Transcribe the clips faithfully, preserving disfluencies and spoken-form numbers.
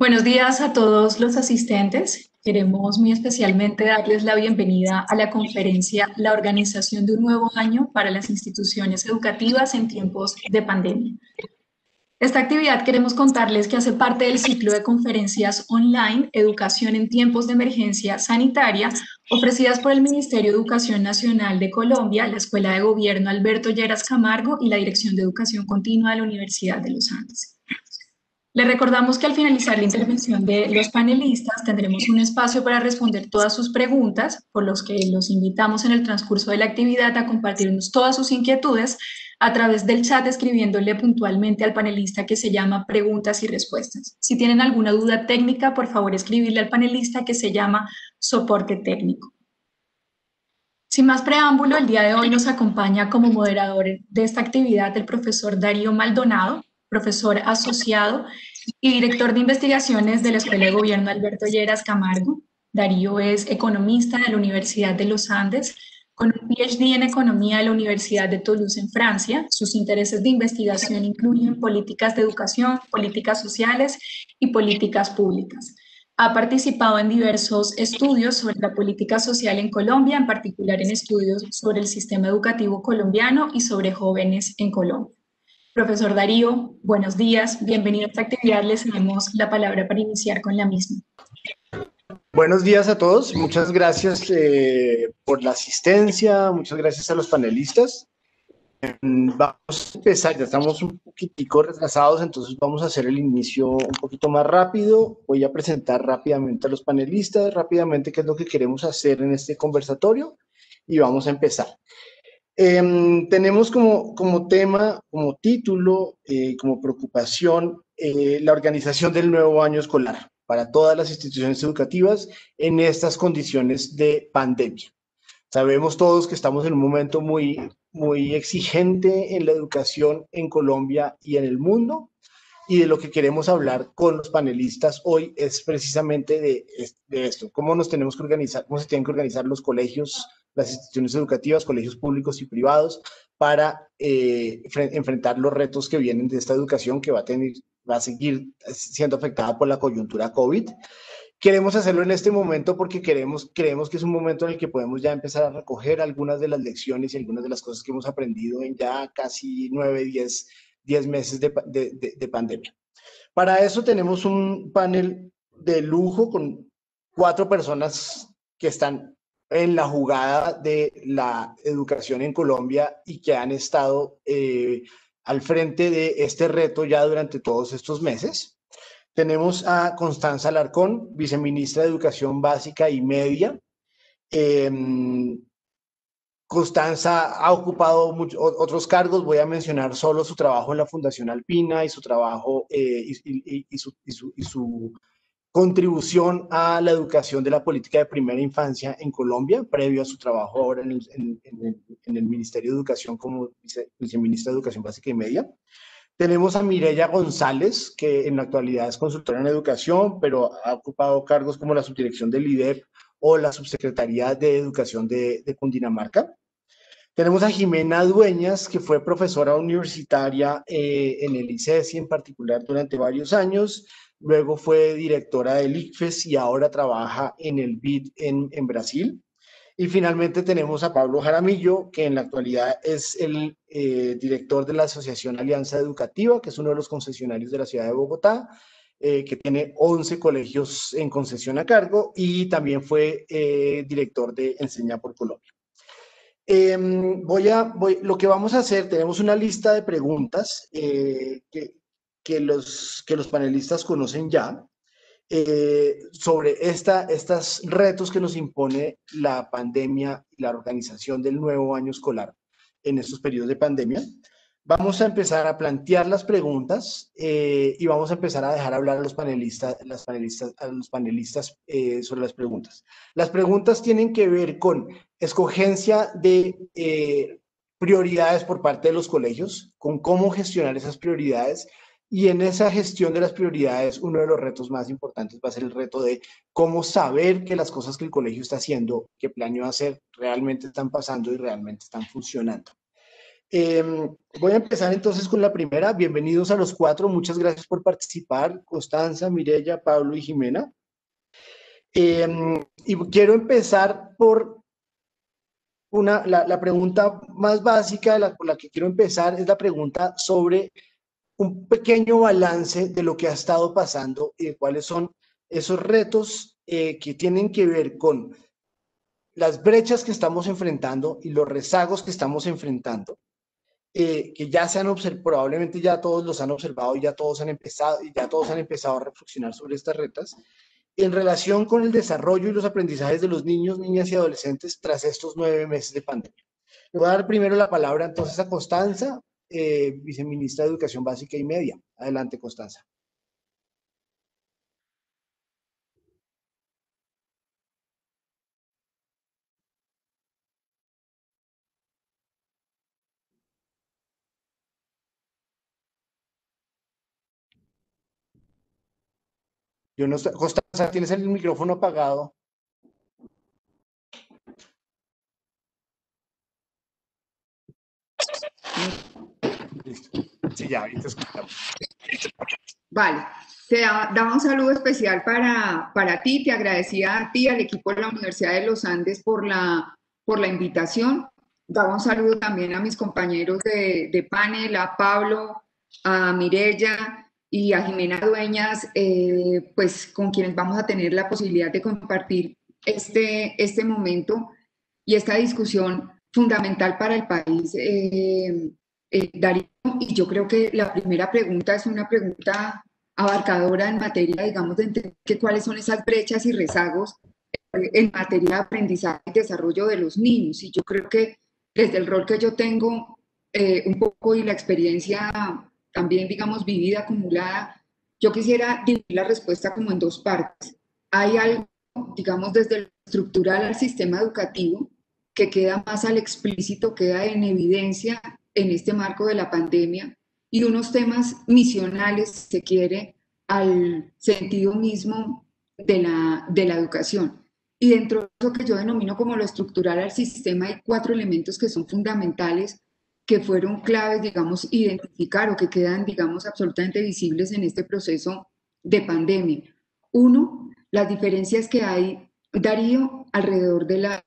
Buenos días a todos los asistentes. Queremos muy especialmente darles la bienvenida a la conferencia La organización de un nuevo año para las instituciones educativas en tiempos de pandemia. Esta actividad queremos contarles que hace parte del ciclo de conferencias online Educación en tiempos de emergencia sanitaria, ofrecidas por el Ministerio de Educación Nacional de Colombia, la Escuela de Gobierno Alberto Lleras Camargo y la Dirección de Educación Continua de la Universidad de los Andes. Les recordamos que al finalizar la intervención de los panelistas tendremos un espacio para responder todas sus preguntas, por los que los invitamos en el transcurso de la actividad a compartirnos todas sus inquietudes a través del chat escribiéndole puntualmente al panelista que se llama Preguntas y Respuestas. Si tienen alguna duda técnica, por favor escribirle al panelista que se llama Soporte Técnico. Sin más preámbulo, el día de hoy nos acompaña como moderador de esta actividad el profesor Darío Maldonado, profesor asociado y director de investigaciones de la Escuela de Gobierno Alberto Lleras Camargo. Darío es economista de la Universidad de los Andes, con un P H D en Economía de la Universidad de Toulouse en Francia. Sus intereses de investigación incluyen políticas de educación, políticas sociales y políticas públicas. Ha participado en diversos estudios sobre la política social en Colombia, en particular en estudios sobre el sistema educativo colombiano y sobre jóvenes en Colombia. Profesor Darío, buenos días, bienvenido a esta actividad, le cedemos la palabra para iniciar con la misma. Buenos días a todos, muchas gracias eh, por la asistencia, muchas gracias a los panelistas. Vamos a empezar, ya estamos un poquitico retrasados, entonces vamos a hacer el inicio un poquito más rápido. Voy a presentar rápidamente a los panelistas, rápidamente qué es lo que queremos hacer en este conversatorio y vamos a empezar. Eh, tenemos como, como tema, como título, eh, como preocupación, eh, la organización del nuevo año escolar para todas las instituciones educativas en estas condiciones de pandemia. Sabemos todos que estamos en un momento muy, muy exigente en la educación en Colombia y en el mundo, y de lo que queremos hablar con los panelistas hoy es precisamente de, de esto, cómo nos tenemos que organizar, cómo se tienen que organizar los colegios, las instituciones educativas, colegios públicos y privados para eh, enfrentar los retos que vienen de esta educación que va a, tener, va a seguir siendo afectada por la coyuntura COVID. Queremos hacerlo en este momento porque queremos, creemos que es un momento en el que podemos ya empezar a recoger algunas de las lecciones y algunas de las cosas que hemos aprendido en ya casi nueve, diez, diez meses de, de, de, de pandemia. Para eso tenemos un panel de lujo con cuatro personas que están en la jugada de la educación en Colombia y que han estado eh, al frente de este reto ya durante todos estos meses. Tenemos a Constanza Alarcón, viceministra de Educación Básica y Media. Eh, Constanza ha ocupado muchos otros cargos, voy a mencionar solo su trabajo en la Fundación Alpina y su trabajo eh, y, y, y, su, y, su, y su contribución a la educación de la política de primera infancia en Colombia, previo a su trabajo ahora en el, en, en el, en el Ministerio de Educación como vice, viceministra de Educación Básica y Media. Tenemos a Mireya González, que en la actualidad es consultora en educación, pero ha ocupado cargos como la subdirección del I D E P o la subsecretaría de Educación de, de Cundinamarca. Tenemos a Jimena Dueñas, que fue profesora universitaria eh, en el I C E S I en particular durante varios años, luego fue directora del I C F E S y ahora trabaja en el B I D en, en Brasil. Y finalmente tenemos a Pablo Jaramillo, que en la actualidad es el eh, director de la Asociación Alianza Educativa, que es uno de los concesionarios de la ciudad de Bogotá, eh, que tiene once colegios en concesión a cargo y también fue eh, director de Enseña por Colombia. Eh, voy a, voy, lo que vamos a hacer, tenemos una lista de preguntas eh, que, que, los, que los panelistas conocen ya. Eh, sobre esta, estos retos que nos impone la pandemia y la organización del nuevo año escolar en estos periodos de pandemia. Vamos a empezar a plantear las preguntas eh, y vamos a empezar a dejar hablar a los panelistas, las panelistas, a los panelistas eh, sobre las preguntas. Las preguntas tienen que ver con escogencia de eh, prioridades por parte de los colegios, con cómo gestionar esas prioridades. Y en esa gestión de las prioridades, uno de los retos más importantes va a ser el reto de cómo saber que las cosas que el colegio está haciendo, que planeó hacer, realmente están pasando y realmente están funcionando. Eh, voy a empezar entonces con la primera. Bienvenidos a los cuatro. Muchas gracias por participar. Constanza, Mireya, Pablo y Jimena. Eh, y quiero empezar por una, la, la pregunta más básica de la, por la que quiero empezar es la pregunta sobre un pequeño balance de lo que ha estado pasando y de cuáles son esos retos eh, que tienen que ver con las brechas que estamos enfrentando y los rezagos que estamos enfrentando, eh, que ya se han observado, probablemente ya todos los han observado y ya todos han empezado, y ya todos han empezado a reflexionar sobre estas retas, en relación con el desarrollo y los aprendizajes de los niños, niñas y adolescentes tras estos nueve meses de pandemia. Le voy a dar primero la palabra entonces a Constanza, eh, viceministra de Educación Básica y Media. Adelante, Constanza. Yo no sé, Constanza, tienes el micrófono apagado. Listo. Sí, ya, ahorita escuchamos. Vale, te da, daba un saludo especial para, para ti, te agradecía a ti, al equipo de la Universidad de los Andes por la, por la invitación. Daba un saludo también a mis compañeros de, de panel, a Pablo, a Mireya y a Jimena Dueñas, eh, pues con quienes vamos a tener la posibilidad de compartir este, este momento y esta discusión fundamental para el país. Eh, eh, Darío, y yo creo que la primera pregunta es una pregunta abarcadora en materia, digamos, de entender que cuáles son esas brechas y rezagos en materia de aprendizaje y desarrollo de los niños. Y yo creo que desde el rol que yo tengo, eh, un poco y la experiencia también, digamos, vivida, acumulada, yo quisiera dividir la respuesta como en dos partes. Hay algo, digamos, desde lo estructural al sistema educativo, que queda más al explícito, queda en evidencia en este marco de la pandemia, y unos temas misionales, si se quiere, al sentido mismo de la, de la educación. Y dentro de eso que yo denomino como lo estructural al sistema, hay cuatro elementos que son fundamentales, que fueron claves, digamos, identificar o que quedan, digamos, absolutamente visibles en este proceso de pandemia. Uno, las diferencias que hay, Darío, alrededor de la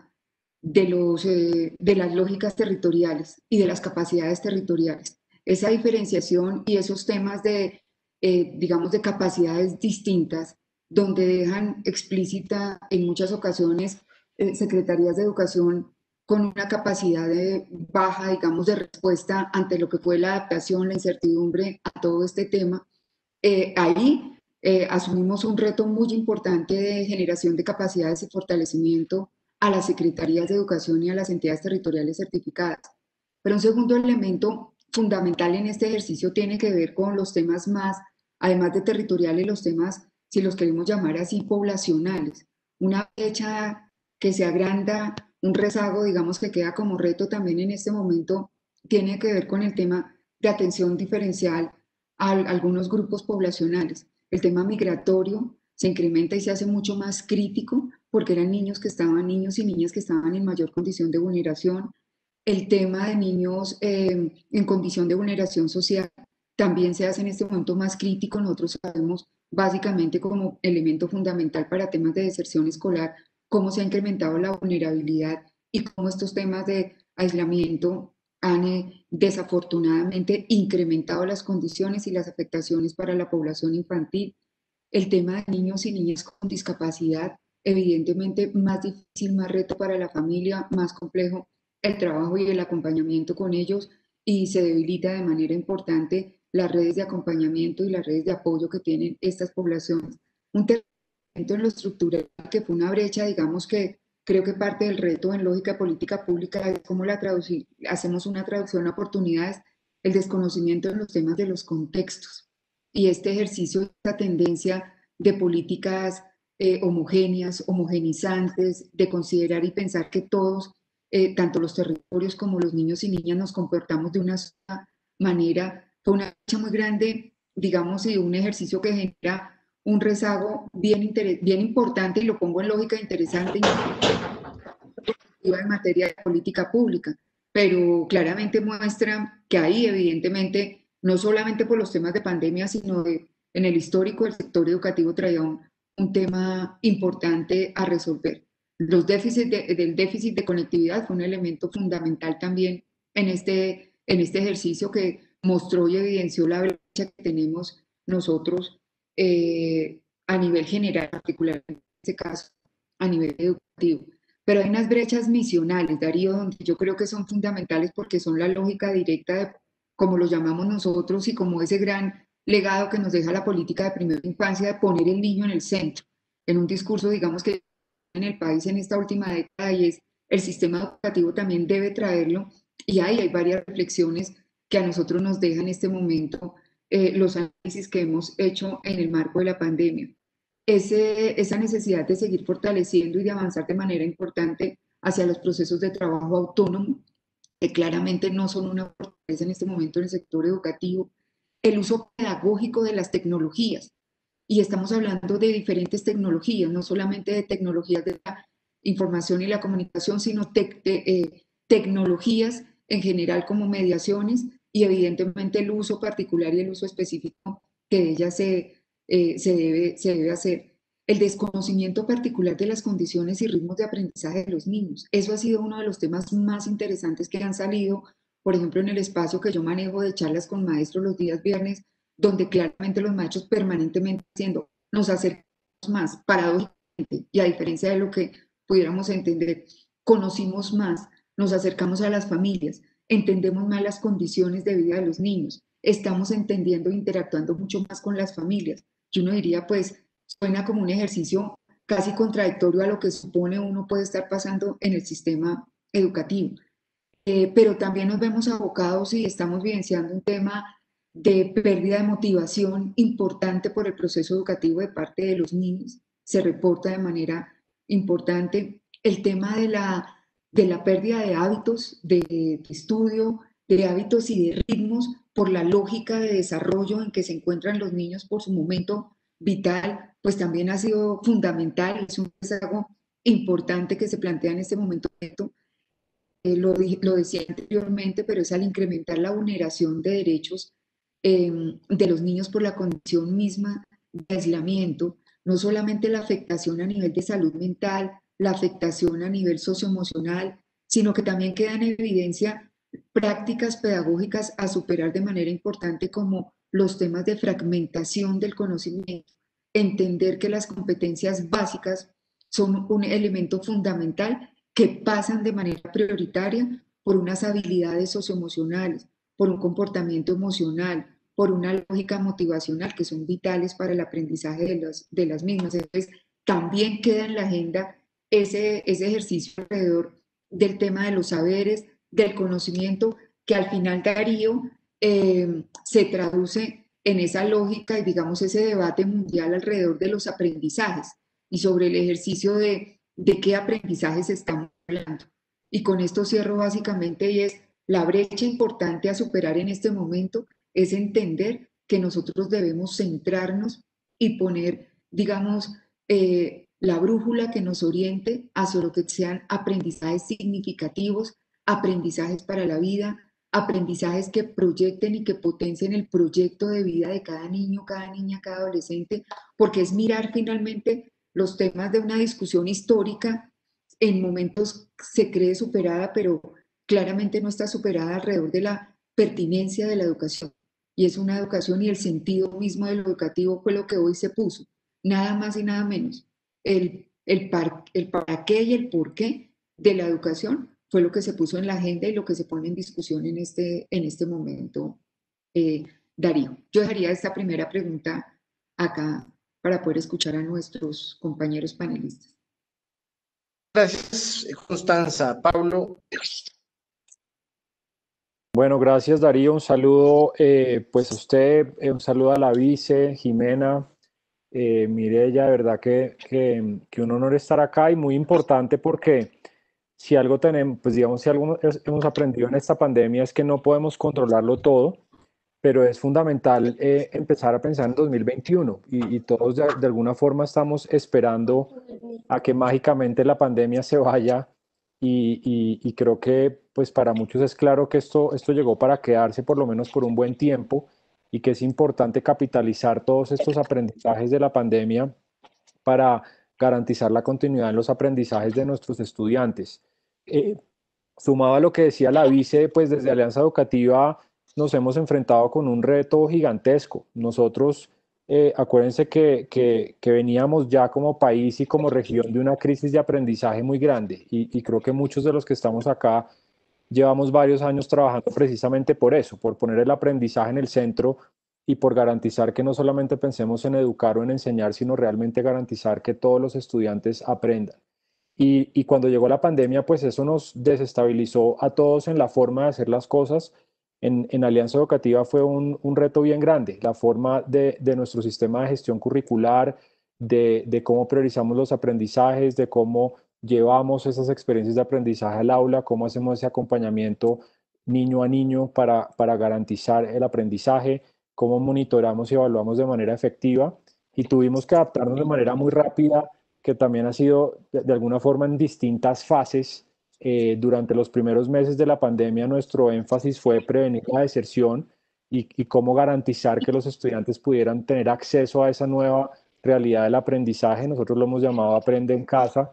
de, los, eh, de las lógicas territoriales y de las capacidades territoriales. Esa diferenciación y esos temas de, eh, digamos, de capacidades distintas, donde dejan explícita en muchas ocasiones eh, secretarías de educación con una capacidad de baja, digamos, de respuesta ante lo que fue la adaptación, la incertidumbre a todo este tema. Eh, ahí eh, asumimos un reto muy importante de generación de capacidades y fortalecimiento a las secretarías de educación y a las entidades territoriales certificadas. Pero un segundo elemento fundamental en este ejercicio tiene que ver con los temas más, además de territoriales, los temas, si los queremos llamar así, poblacionales. Una brecha que se agranda, un rezago, digamos, que queda como reto también en este momento, tiene que ver con el tema de atención diferencial a algunos grupos poblacionales. El tema migratorio se incrementa y se hace mucho más crítico porque eran niños que estaban, niños y niñas que estaban en mayor condición de vulneración. El tema de niños eh, en condición de vulneración social también se hace en este momento más crítico. Nosotros sabemos básicamente como elemento fundamental para temas de deserción escolar cómo se ha incrementado la vulnerabilidad y cómo estos temas de aislamiento han eh, desafortunadamente incrementado las condiciones y las afectaciones para la población infantil. El tema de niños y niñas con discapacidad, evidentemente más difícil, más reto para la familia, más complejo el trabajo y el acompañamiento con ellos, y se debilita de manera importante las redes de acompañamiento y las redes de apoyo que tienen estas poblaciones. Un tercer elemento en lo estructural que fue una brecha, digamos que creo que parte del reto en lógica política pública es cómo la traducir, hacemos una traducción a oportunidades, el desconocimiento de los temas de los contextos. Y este ejercicio, esta tendencia de políticas eh, homogéneas, homogenizantes, de considerar y pensar que todos, eh, tanto los territorios como los niños y niñas, nos comportamos de una sola manera, fue una brecha muy grande, digamos, y un ejercicio que genera un rezago bien, bien importante, y lo pongo en lógica interesante en materia de política pública, pero claramente muestra que ahí evidentemente, no solamente por los temas de pandemia, sino de, en el histórico del sector educativo traía un, un tema importante a resolver. Los déficits de, del déficit de conectividad fue un elemento fundamental también en este, en este ejercicio que mostró y evidenció la brecha que tenemos nosotros eh, a nivel general, particularmente en este caso, a nivel educativo. Pero hay unas brechas misionales, Darío, donde yo creo que son fundamentales porque son la lógica directa de, como lo llamamos nosotros, y como ese gran legado que nos deja la política de primera infancia de poner el niño en el centro, en un discurso, digamos, que en el país en esta última década, y es el sistema educativo también debe traerlo, y ahí hay varias reflexiones que a nosotros nos deja en este momento eh, los análisis que hemos hecho en el marco de la pandemia. Ese, esa necesidad de seguir fortaleciendo y de avanzar de manera importante hacia los procesos de trabajo autónomo, que claramente no son una fortaleza en este momento en el sector educativo, el uso pedagógico de las tecnologías, y estamos hablando de diferentes tecnologías, no solamente de tecnologías de la información y la comunicación, sino te, te, eh, tecnologías en general como mediaciones y evidentemente el uso particular y el uso específico que de ellas se, eh, se, debe, se debe hacer. El desconocimiento particular de las condiciones y ritmos de aprendizaje de los niños. Eso ha sido uno de los temas más interesantes que han salido, por ejemplo, en el espacio que yo manejo de charlas con maestros los días viernes, donde claramente los maestros permanentemente diciendo, nos acercamos más, paradójicamente, y a diferencia de lo que pudiéramos entender, conocimos más, nos acercamos a las familias, entendemos más las condiciones de vida de los niños, estamos entendiendo e interactuando mucho más con las familias. Y uno diría, pues, suena como un ejercicio casi contradictorio a lo que supone uno puede estar pasando en el sistema educativo. Eh, pero también nos vemos abocados y estamos vivenciando un tema de pérdida de motivación importante por el proceso educativo de parte de los niños. Se reporta de manera importante el tema de la, de la pérdida de hábitos de, de estudio, de hábitos y de ritmos por la lógica de desarrollo en que se encuentran los niños por su momento vital, pues también ha sido fundamental, es un rezago importante que se plantea en este momento. Eh, lo, lo decía anteriormente, pero es al incrementar la vulneración de derechos eh, de los niños por la condición misma de aislamiento, no solamente la afectación a nivel de salud mental, la afectación a nivel socioemocional, sino que también queda en evidencia prácticas pedagógicas a superar de manera importante como los temas de fragmentación del conocimiento, entender que las competencias básicas son un elemento fundamental que pasan de manera prioritaria por unas habilidades socioemocionales, por un comportamiento emocional, por una lógica motivacional que son vitales para el aprendizaje de, los, de las mismas. Entonces, también queda en la agenda ese, ese ejercicio alrededor del tema de los saberes, del conocimiento, que al final, Darío, eh, se traduce en esa lógica y digamos ese debate mundial alrededor de los aprendizajes y sobre el ejercicio de, de qué aprendizajes estamos hablando. Y con esto cierro básicamente, y es la brecha importante a superar en este momento es entender que nosotros debemos centrarnos y poner, digamos, eh, la brújula que nos oriente hacia lo que sean aprendizajes significativos, aprendizajes para la vida, aprendizajes que proyecten y que potencien el proyecto de vida de cada niño, cada niña, cada adolescente, porque es mirar finalmente los temas de una discusión histórica. En momentos se cree superada, pero claramente no está superada alrededor de la pertinencia de la educación. Y es una educación y el sentido mismo de lo educativo fue lo que hoy se puso, nada más y nada menos. El, el, par, el para qué y el por qué de la educación fue lo que se puso en la agenda y lo que se pone en discusión en este, en este momento, eh, Darío. Yo dejaría esta primera pregunta acá para poder escuchar a nuestros compañeros panelistas. Gracias, Constanza. Pablo. Bueno, gracias Darío, un saludo eh, pues a usted, eh, un saludo a la vice, Jimena, eh, Mireya, de verdad que, que, que un honor estar acá y muy importante porque si algo tenemos, pues digamos, si algo hemos aprendido en esta pandemia es que no podemos controlarlo todo, pero es fundamental eh, empezar a pensar en dos mil veintiuno y, y todos de, de alguna forma estamos esperando a que mágicamente la pandemia se vaya y, y, y creo que pues para muchos es claro que esto, esto llegó para quedarse por lo menos por un buen tiempo y que es importante capitalizar todos estos aprendizajes de la pandemia para garantizar la continuidad en los aprendizajes de nuestros estudiantes. Eh, Sumado a lo que decía la vice, pues desde Alianza Educativa nos hemos enfrentado con un reto gigantesco. Nosotros, eh, acuérdense que, que, que, veníamos ya como país y como región de una crisis de aprendizaje muy grande y, y creo que muchos de los que estamos acá llevamos varios años trabajando precisamente por eso, por poner el aprendizaje en el centro y por garantizar que no solamente pensemos en educar o en enseñar, sino realmente garantizar que todos los estudiantes aprendan. Y, y cuando llegó la pandemia, pues eso nos desestabilizó a todos en la forma de hacer las cosas. En, en Alianza Educativa fue un, un reto bien grande, la forma de, de nuestro sistema de gestión curricular, de, de cómo priorizamos los aprendizajes, de cómo llevamos esas experiencias de aprendizaje al aula, cómo hacemos ese acompañamiento niño a niño para, para garantizar el aprendizaje, cómo monitoramos y evaluamos de manera efectiva. Y tuvimos que adaptarnos de manera muy rápida, que también ha sido de, de alguna forma en distintas fases. Eh, durante los primeros meses de la pandemia, nuestro énfasis fue prevenir la deserción y, y cómo garantizar que los estudiantes pudieran tener acceso a esa nueva realidad del aprendizaje. Nosotros lo hemos llamado Aprende en Casa.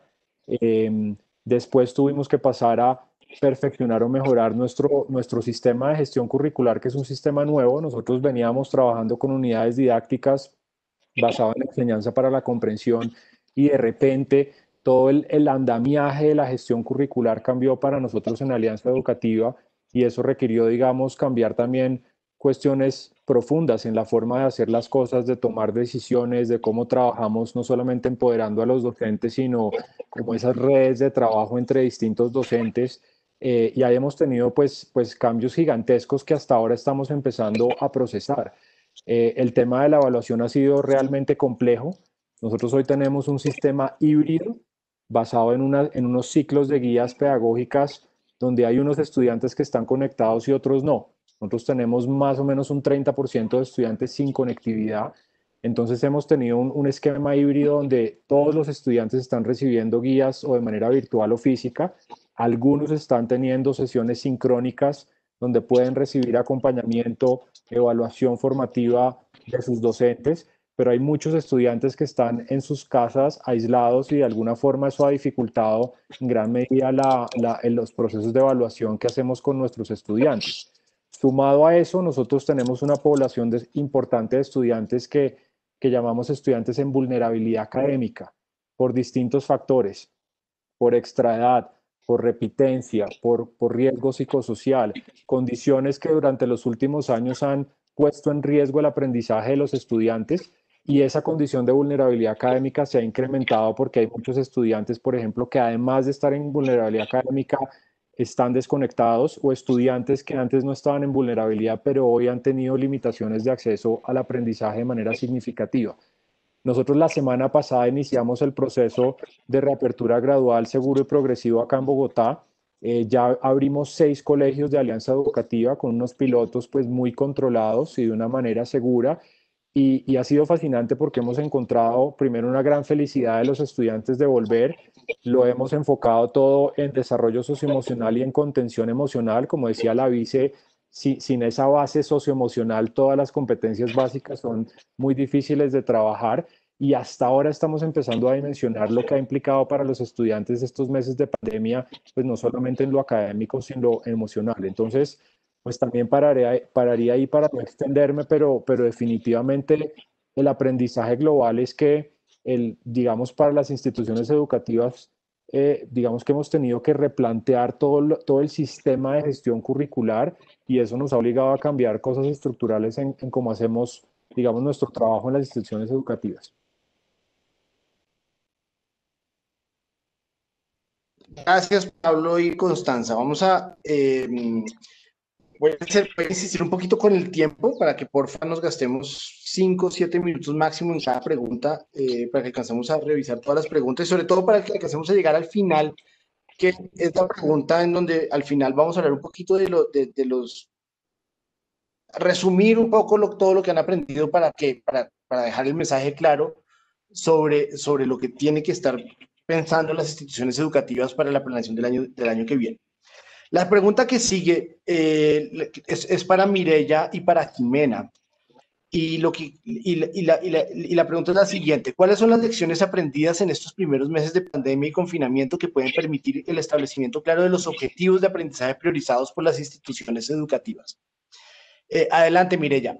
Eh, después tuvimos que pasar a perfeccionar o mejorar nuestro, nuestro sistema de gestión curricular, que es un sistema nuevo. Nosotros veníamos trabajando con unidades didácticas basadas en la enseñanza para la comprensión y de repente todo el, el andamiaje de la gestión curricular cambió para nosotros en Alianza Educativa y eso requirió, digamos, cambiar también cuestiones profundas en la forma de hacer las cosas, de tomar decisiones, de cómo trabajamos, no solamente empoderando a los docentes, sino como esas redes de trabajo entre distintos docentes. Eh, y ahí hemos tenido pues, pues cambios gigantescos que hasta ahora estamos empezando a procesar. Eh, el tema de la evaluación ha sido realmente complejo. Nosotros hoy tenemos un sistema híbrido basado en, una, en unos ciclos de guías pedagógicas donde hay unos estudiantes que están conectados y otros no. Nosotros tenemos más o menos un treinta por ciento de estudiantes sin conectividad. Entonces hemos tenido un, un esquema híbrido donde todos los estudiantes están recibiendo guías o de manera virtual o física. Algunos están teniendo sesiones sincrónicas donde pueden recibir acompañamiento, evaluación formativa de sus docentes, pero hay muchos estudiantes que están en sus casas aislados y de alguna forma eso ha dificultado en gran medida la, la, en los procesos de evaluación que hacemos con nuestros estudiantes. Sumado a eso, nosotros tenemos una población de, importante de estudiantes que, que llamamos estudiantes en vulnerabilidad académica por distintos factores, por extraedad, por repitencia, por, por riesgo psicosocial, condiciones que durante los últimos años han puesto en riesgo el aprendizaje de los estudiantes y esa condición de vulnerabilidad académica se ha incrementado porque hay muchos estudiantes, por ejemplo, que además de estar en vulnerabilidad académica, están desconectados o estudiantes que antes no estaban en vulnerabilidad, pero hoy han tenido limitaciones de acceso al aprendizaje de manera significativa. Nosotros la semana pasada iniciamos el proceso de reapertura gradual, seguro y progresivo acá en Bogotá. Eh, ya abrimos seis colegios de Alianza Educativa con unos pilotos pues muy controlados y de una manera segura. Y, y ha sido fascinante porque hemos encontrado primero una gran felicidad de los estudiantes de volver. Lo hemos enfocado todo en desarrollo socioemocional y en contención emocional. Como decía la vice, si, sin esa base socioemocional, todas las competencias básicas son muy difíciles de trabajar. Y hasta ahora estamos empezando a dimensionar lo que ha implicado para los estudiantes estos meses de pandemia, pues no solamente en lo académico, sino en lo emocional. Entonces, pues también pararé, pararía ahí para no extenderme, pero, pero definitivamente el aprendizaje global es que, el, digamos, para las instituciones educativas, eh, digamos que hemos tenido que replantear todo, lo, todo el sistema de gestión curricular y eso nos ha obligado a cambiar cosas estructurales en, en cómo hacemos, digamos, nuestro trabajo en las instituciones educativas. Gracias, Pablo y Constanza. Vamos a, eh, voy, a hacer, voy a insistir un poquito con el tiempo para que porfa nos gastemos cinco o siete minutos máximo en cada pregunta, eh, para que alcancemos a revisar todas las preguntas y sobre todo para que alcancemos a llegar al final, que es la pregunta en donde al final vamos a hablar un poquito de, lo, de, de los, resumir un poco lo, todo lo que han aprendido para, que, para, para dejar el mensaje claro sobre, sobre lo que tiene que estar pensando las instituciones educativas para la planeación del año, del año que viene. La pregunta que sigue eh, es, es para Mireya y para Jimena. Y, lo que, y, la, y, la, y, la, y la pregunta es la siguiente: ¿cuáles son las lecciones aprendidas en estos primeros meses de pandemia y confinamiento que pueden permitir el establecimiento claro de los objetivos de aprendizaje priorizados por las instituciones educativas? Eh, adelante, Mireya.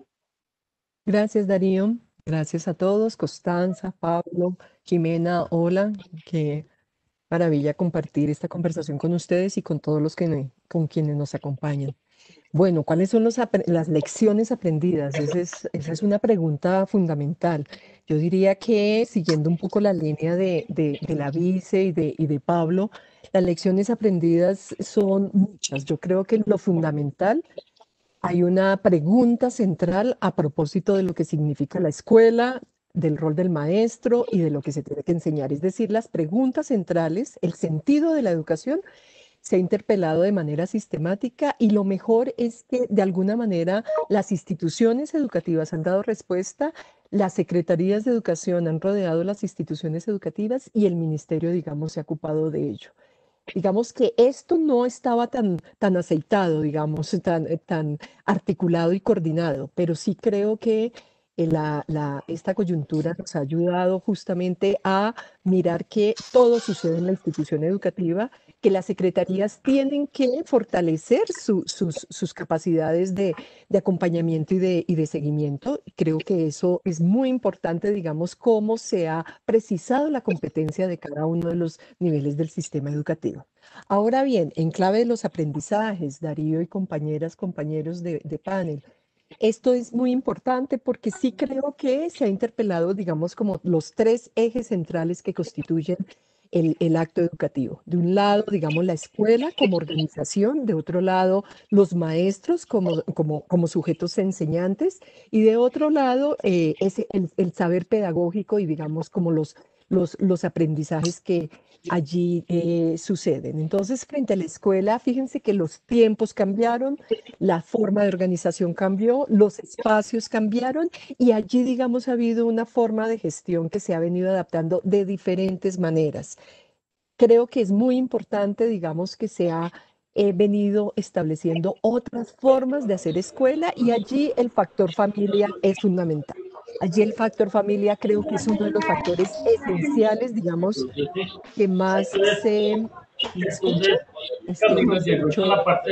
Gracias, Darío. Gracias a todos. Constanza, Pablo, Jimena, hola. Qué maravilla compartir esta conversación con ustedes y con todos los que, con quienes nos acompañan. Bueno, ¿cuáles son los, las lecciones aprendidas? Esa es, esa es una pregunta fundamental. Yo diría que, siguiendo un poco la línea de, de, de la Vice y de, y de Pablo, las lecciones aprendidas son muchas. Yo creo que lo fundamental, hay una pregunta central a propósito de lo que significa la escuela, del rol del maestro y de lo que se tiene que enseñar. Es decir, las preguntas centrales, el sentido de la educación, se ha interpelado de manera sistemática y lo mejor es que de alguna manera las instituciones educativas han dado respuesta, las secretarías de educación han rodeado las instituciones educativas y el ministerio, digamos, se ha ocupado de ello. Digamos que esto no estaba tan, tan aceitado, digamos, tan, tan articulado y coordinado, pero sí creo que La, la, esta coyuntura nos ha ayudado justamente a mirar que todo sucede en la institución educativa, que las secretarías tienen que fortalecer su, sus, sus capacidades de, de acompañamiento y de, y de seguimiento. Creo que eso es muy importante, digamos, cómo se ha precisado la competencia de cada uno de los niveles del sistema educativo. Ahora bien, en clave de los aprendizajes, Darío y compañeras, compañeros de, de panel, esto es muy importante porque sí creo que se ha interpelado, digamos, como los tres ejes centrales que constituyen el, el acto educativo. De un lado, digamos, la escuela como organización, de otro lado, los maestros como, como, como sujetos enseñantes, y de otro lado, eh, ese, el, el saber pedagógico y, digamos, como los, los, los aprendizajes que allí eh, suceden. Entonces, frente a la escuela, fíjense que los tiempos cambiaron, la forma de organización cambió, los espacios cambiaron y allí, digamos, ha habido una forma de gestión que se ha venido adaptando de diferentes maneras. Creo que es muy importante, digamos, que se ha eh, venido estableciendo otras formas de hacer escuela y allí el factor familia es fundamental. Allí el factor familia creo que es uno de los factores esenciales, digamos, que más se escucha. Es que no escucho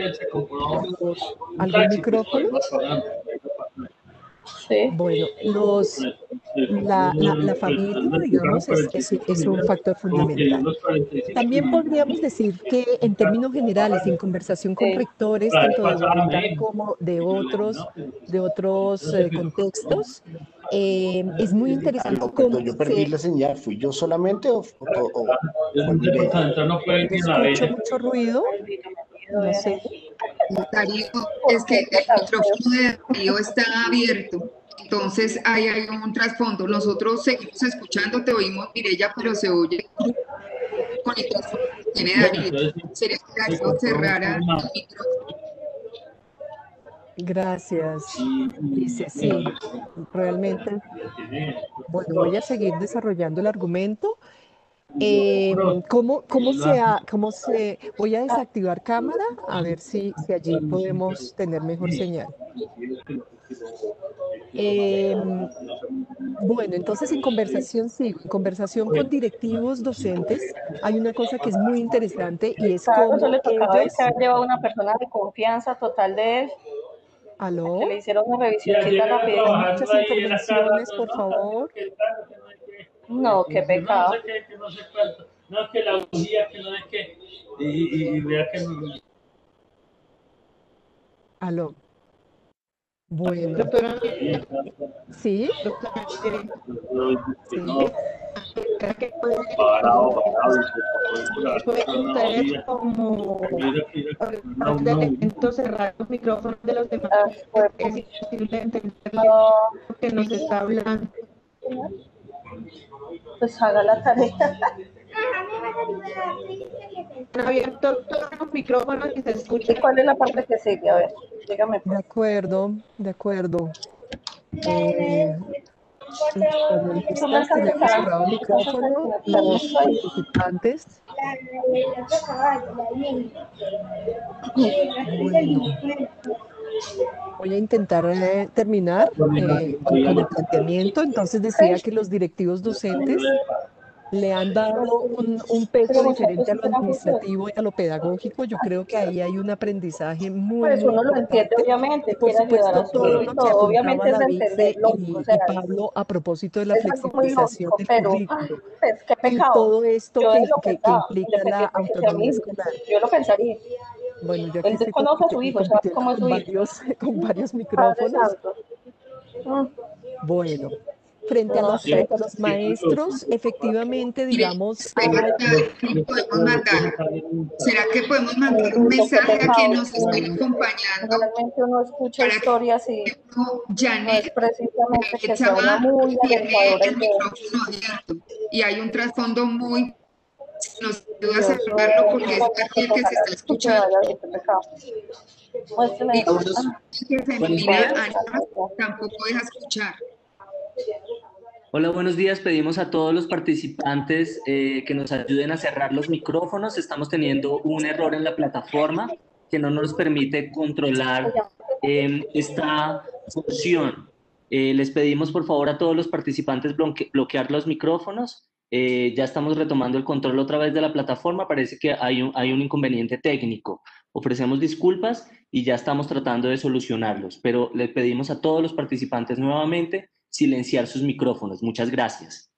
los, algún micrófono. Sí. Bueno, los, la, la, la familia, digamos, es, es, es un factor fundamental. También podríamos decir que en términos generales, en conversación con rectores, tanto de Bogotá como de otros, de otros eh, contextos, eh, es muy interesante. Ah, no, yo perdí se... la señal, ¿fui yo solamente o, o, o, o escucho mucho ruido? No sé. Darío, es que el micrófono de Darío está abierto, entonces ahí hay un trasfondo. Nosotros seguimos escuchando, te oímos, Mireya, pero se oye con el trasfondo que tiene Darío. Sería que Darío cerrara el micrófono. Gracias. Dice, sí, realmente. Bueno, voy a seguir desarrollando el argumento. Eh, ¿cómo, cómo, se ha, ¿Cómo se...? Voy a desactivar cámara, a ver si, si allí podemos tener mejor señal. Eh, bueno, entonces en conversación, sí, en conversación con directivos docentes, hay una cosa que es muy interesante y es claro, cómo eso le tocaba ellos... que haber llevado una persona de confianza total de él. ¿Aló? Que le hicieron una revisioncita rápida. Muchas intervenciones, por favor. No, qué pecado. No sé qué, que no sé cuánto. No, que la bujía, que no es que. Y, y, y vea que. Aló. Bueno. ¿Sí? Sí. Ustedes como eventos cerrar los micrófonos de los demás, es imposible entender lo que nos está hablando. Pues haga la tarea. Han abierto todos los micrófonos y se escucha. ¿Y cuál es la parte que sigue? A ver, dígame. De acuerdo, de acuerdo. Eh, Bueno, Tú me listas, tenemos alcanzas a cerrado el micrófono. Los participantes. Bueno, voy a intentar eh, terminar eh, con, con el planteamiento. Entonces decía que los directivos docentes le han dado un, un peso Pero muchachos diferente a sí lo serán juiciosos. administrativo y a lo pedagógico. Yo creo que ahí hay un aprendizaje muy, Pues muy uno lo entiende, importante. Y obviamente, por quiere ayudar supuesto, a su hijo todo y lo que todo. apuntaba Obviamente es la de entender, Vice lógico, o y, y sea, Pablo a propósito de la es algo muy flexibilización lógico, del pero, ay, currículo pues qué y pecado. todo esto Yo de que, lo que, que pensaba, implica la independiente que sea mi autonomía hijo, escolar. yo lo pensaría. Bueno, yo aquí Él estoy desconoce a su compiti- hijo, sabe compitiendo cómo es con su hijo. varios, con varios Padre micrófonos. Santo. Mm, Bueno, frente a No los, sé. frente a los maestros, efectivamente, Mire, digamos, espera, hay, ¿qué podemos mandar? ¿Será que podemos mandar un Bendito, qué mensaje a quien pecado. nos está acompañando Realmente uno escucha para que historias y no, no es Janet, precisamente que Janet sea una Samar muy tiene alentadora el idea. micrófono abierto y hay un trasfondo muy, nos ayuda a Dios, no, cerrarlo porque es no, aquí el que se ojalá está escuche, escuchando. vaya, qué pecado. Muéstrame. Y Ah, que femenina bueno, Ana tampoco deja escuchar. Hola, buenos días. Pedimos a todos los participantes eh, que nos ayuden a cerrar los micrófonos. Estamos teniendo un error en la plataforma que no nos permite controlar eh, esta función. Eh, les pedimos por favor a todos los participantes bloque bloquear los micrófonos. Eh, ya estamos retomando el control otra vez de la plataforma. Parece que hay un, hay un inconveniente técnico. Ofrecemos disculpas y ya estamos tratando de solucionarlos, pero les pedimos a todos los participantes nuevamente silenciar sus micrófonos. Muchas gracias.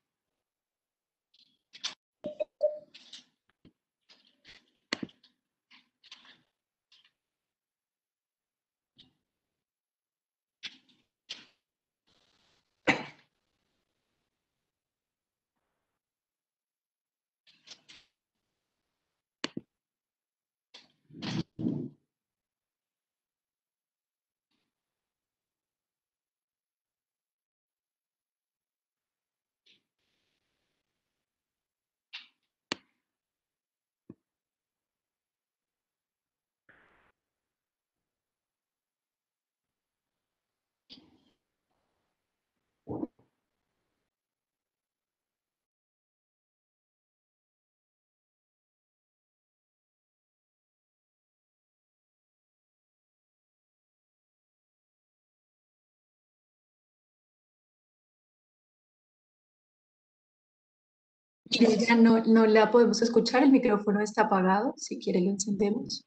Ella no, no la podemos escuchar, el micrófono está apagado, si quiere lo encendemos.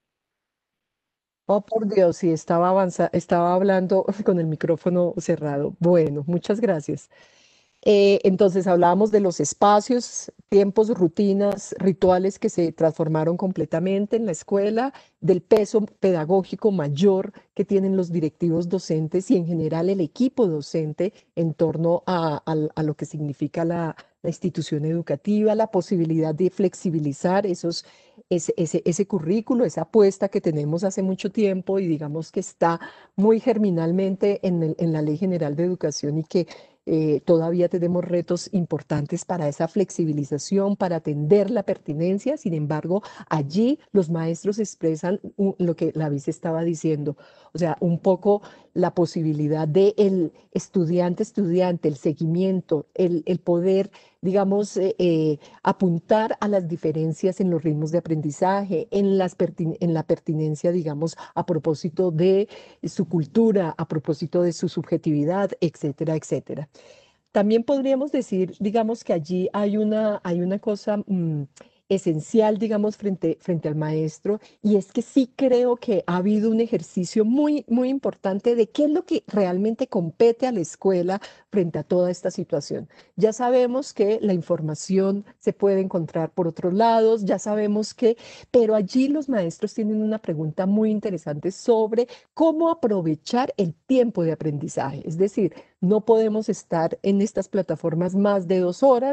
oh por Dios, sí, estaba avanza, estaba hablando con el micrófono cerrado. Bueno, muchas gracias. Eh, entonces hablábamos de los espacios, tiempos, rutinas, rituales que se transformaron completamente en la escuela, del peso pedagógico mayor que tienen los directivos docentes y en general el equipo docente en torno a, a- a lo que significa la, la institución educativa, la posibilidad de flexibilizar esos, ese, ese, ese currículo, esa apuesta que tenemos hace mucho tiempo y digamos que está muy germinalmente en el- en la Ley General de Educación y que eh, todavía tenemos retos importantes para esa flexibilización, para atender la pertinencia. Sin embargo, allí los maestros expresan un- lo que la vice estaba diciendo, o sea, un poco la posibilidad de el estudiante, estudiante, el seguimiento, el, el poder, digamos, eh, eh, apuntar a las diferencias en los ritmos de aprendizaje, en, las pertin- en la pertinencia, digamos, a propósito de su cultura, a propósito de su subjetividad, etcétera, etcétera. También podríamos decir, digamos, que allí hay una, hay una cosa mm, esencial, digamos, frente, frente al maestro, y es que sí creo que ha habido un ejercicio muy, muy importante de qué es lo que realmente compete a la escuela frente a toda esta situación. Ya sabemos que la información se puede encontrar por otros lados, ya sabemos que, pero allí los maestros tienen una pregunta muy interesante sobre cómo aprovechar el tiempo de aprendizaje. Es decir, no podemos estar en estas plataformas más de dos horas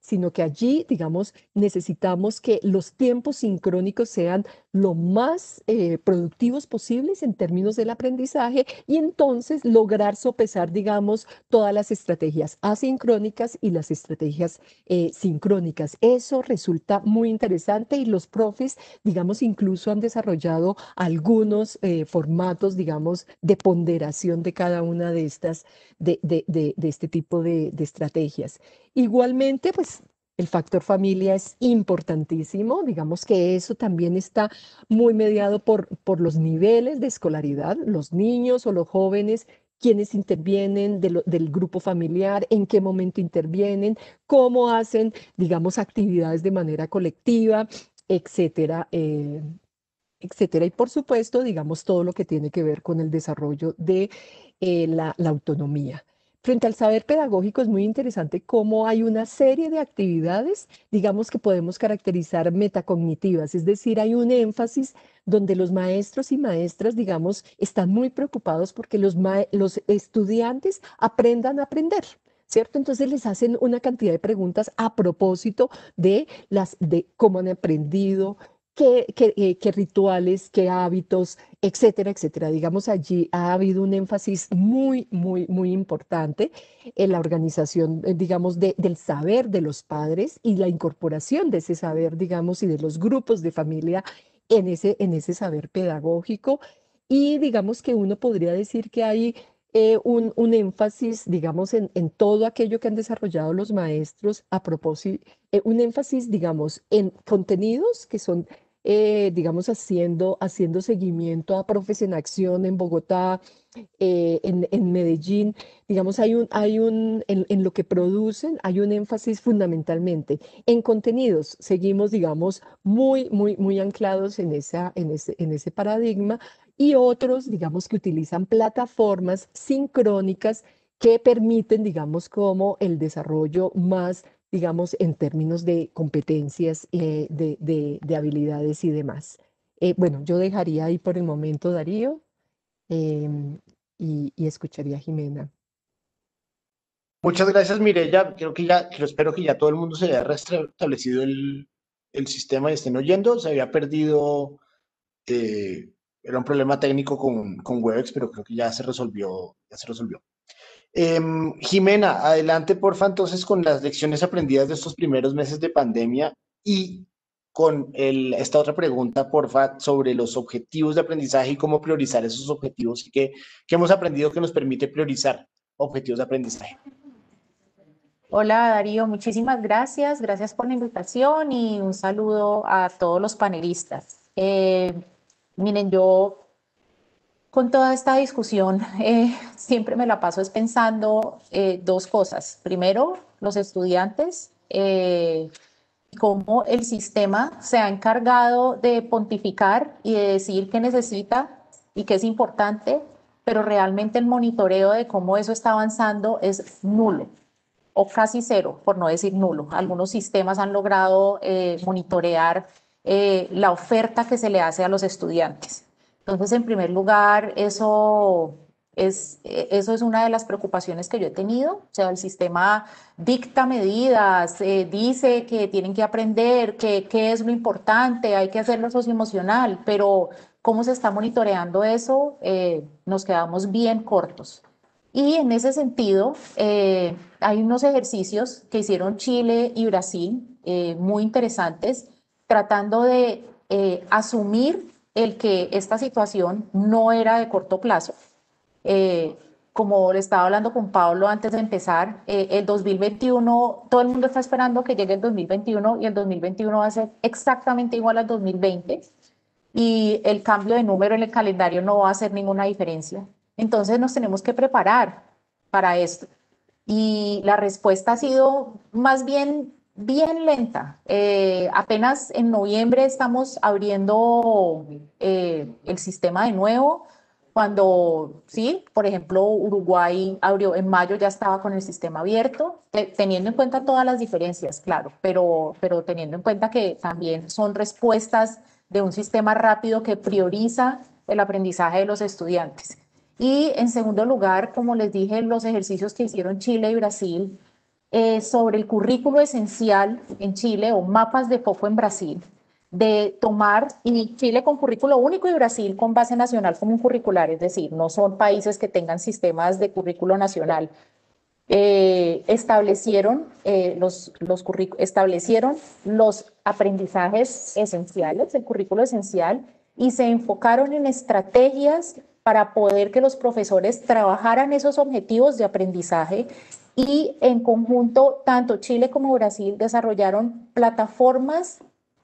sino que allí, digamos, necesitamos que los tiempos sincrónicos sean lo más eh, productivos posibles en términos del aprendizaje y entonces lograr sopesar, digamos, todas las estrategias asincrónicas y las estrategias eh, sincrónicas. Eso resulta muy interesante y los profes, digamos, incluso han desarrollado algunos eh, formatos, digamos, de ponderación de cada una de estas, de, de, de, de este tipo de, de estrategias. Igualmente, pues el factor familia es importantísimo, digamos que eso también está muy mediado por, por los niveles de escolaridad, los niños o los jóvenes, quienes intervienen de lo, del grupo familiar, en qué momento intervienen, cómo hacen, digamos, actividades de manera colectiva, etcétera, eh, etcétera. Y por supuesto, digamos, todo lo que tiene que ver con el desarrollo de eh, la, la autonomía. Frente al saber pedagógico es muy interesante cómo hay una serie de actividades, digamos, que podemos caracterizar metacognitivas, es decir, hay un énfasis donde los maestros y maestras, digamos, están muy preocupados porque los, los estudiantes aprendan a aprender. ¿Cierto? Entonces les hacen una cantidad de preguntas a propósito de, las, de cómo han aprendido, Qué, qué, eh, qué rituales, qué hábitos, etcétera, etcétera. Digamos, allí ha habido un énfasis muy, muy, muy importante en la organización, eh, digamos, de, del saber de los padres y la incorporación de ese saber, digamos, y de los grupos de familia en ese, en ese saber pedagógico. Y digamos que uno podría decir que hay eh, un, un énfasis, digamos, en, en todo aquello que han desarrollado los maestros a propósito, eh, un énfasis, digamos, en contenidos que son eh, digamos, haciendo, haciendo seguimiento a Profes en Acción en Bogotá, eh, en, en Medellín, digamos, hay un, hay un, en, en lo que producen, hay un énfasis fundamentalmente. En contenidos, seguimos, digamos, muy, muy, muy anclados en, esa, en, ese, en ese paradigma y otros, digamos, que utilizan plataformas sincrónicas que permiten, digamos, como el desarrollo más digamos, en términos de competencias, eh, de, de, de habilidades y demás. Eh, bueno, yo dejaría ahí por el momento, Darío, eh, y, y escucharía a Jimena. Muchas gracias, Mireya. Creo que ya, creo, espero que ya todo el mundo se haya restablecido el, el sistema y estén oyendo. Se había perdido, eh, era un problema técnico con, con Webex, pero creo que ya se resolvió, ya se resolvió. Eh, Jimena, adelante porfa entonces con las lecciones aprendidas de estos primeros meses de pandemia y con el, esta otra pregunta porfa sobre los objetivos de aprendizaje y cómo priorizar esos objetivos y qué, qué hemos aprendido que nos permite priorizar objetivos de aprendizaje. Hola Darío, muchísimas gracias, gracias por la invitación y un saludo a todos los panelistas. Eh, miren, yo con toda esta discusión eh, siempre me la paso es pensando eh, dos cosas. Primero, los estudiantes, eh, cómo el sistema se ha encargado de pontificar y de decir qué necesita y qué es importante, pero realmente el monitoreo de cómo eso está avanzando es nulo o casi cero, por no decir nulo. Algunos sistemas han logrado eh, monitorear eh, la oferta que se le hace a los estudiantes. Entonces, en primer lugar, eso es, eso es una de las preocupaciones que yo he tenido. O sea, el sistema dicta medidas, eh, dice que tienen que aprender, que, qué es lo importante, hay que hacerlo socioemocional, pero cómo se está monitoreando eso, eh, nos quedamos bien cortos. Y en ese sentido, eh, hay unos ejercicios que hicieron Chile y Brasil, eh, muy interesantes, tratando de eh, asumir el que esta situación no era de corto plazo. Eh, como le estaba hablando con Pablo antes de empezar, eh, el dos mil veintiuno, todo el mundo está esperando que llegue el dos mil veintiuno y el dos mil veintiuno va a ser exactamente igual al dos mil veinte y el cambio de número en el calendario no va a hacer ninguna diferencia. Entonces nos tenemos que preparar para esto. Y la respuesta ha sido más bien bien lenta. Eh, apenas en noviembre estamos abriendo eh, el sistema de nuevo. Cuando, sí, por ejemplo, Uruguay abrió en mayo, ya estaba con el sistema abierto, te, teniendo en cuenta todas las diferencias, claro, pero, pero teniendo en cuenta que también son respuestas de un sistema rápido que prioriza el aprendizaje de los estudiantes. Y en segundo lugar, como les dije, los ejercicios que hicieron Chile y Brasil eh, sobre el currículo esencial en Chile o mapas de foco en Brasil, de tomar, y Chile con currículo único y Brasil con base nacional común curricular, es decir, no son países que tengan sistemas de currículo nacional. Eh, establecieron, eh, los, los establecieron los aprendizajes esenciales, el currículo esencial, y se enfocaron en estrategias para poder que los profesores trabajaran esos objetivos de aprendizaje, y en conjunto, tanto Chile como Brasil desarrollaron plataformas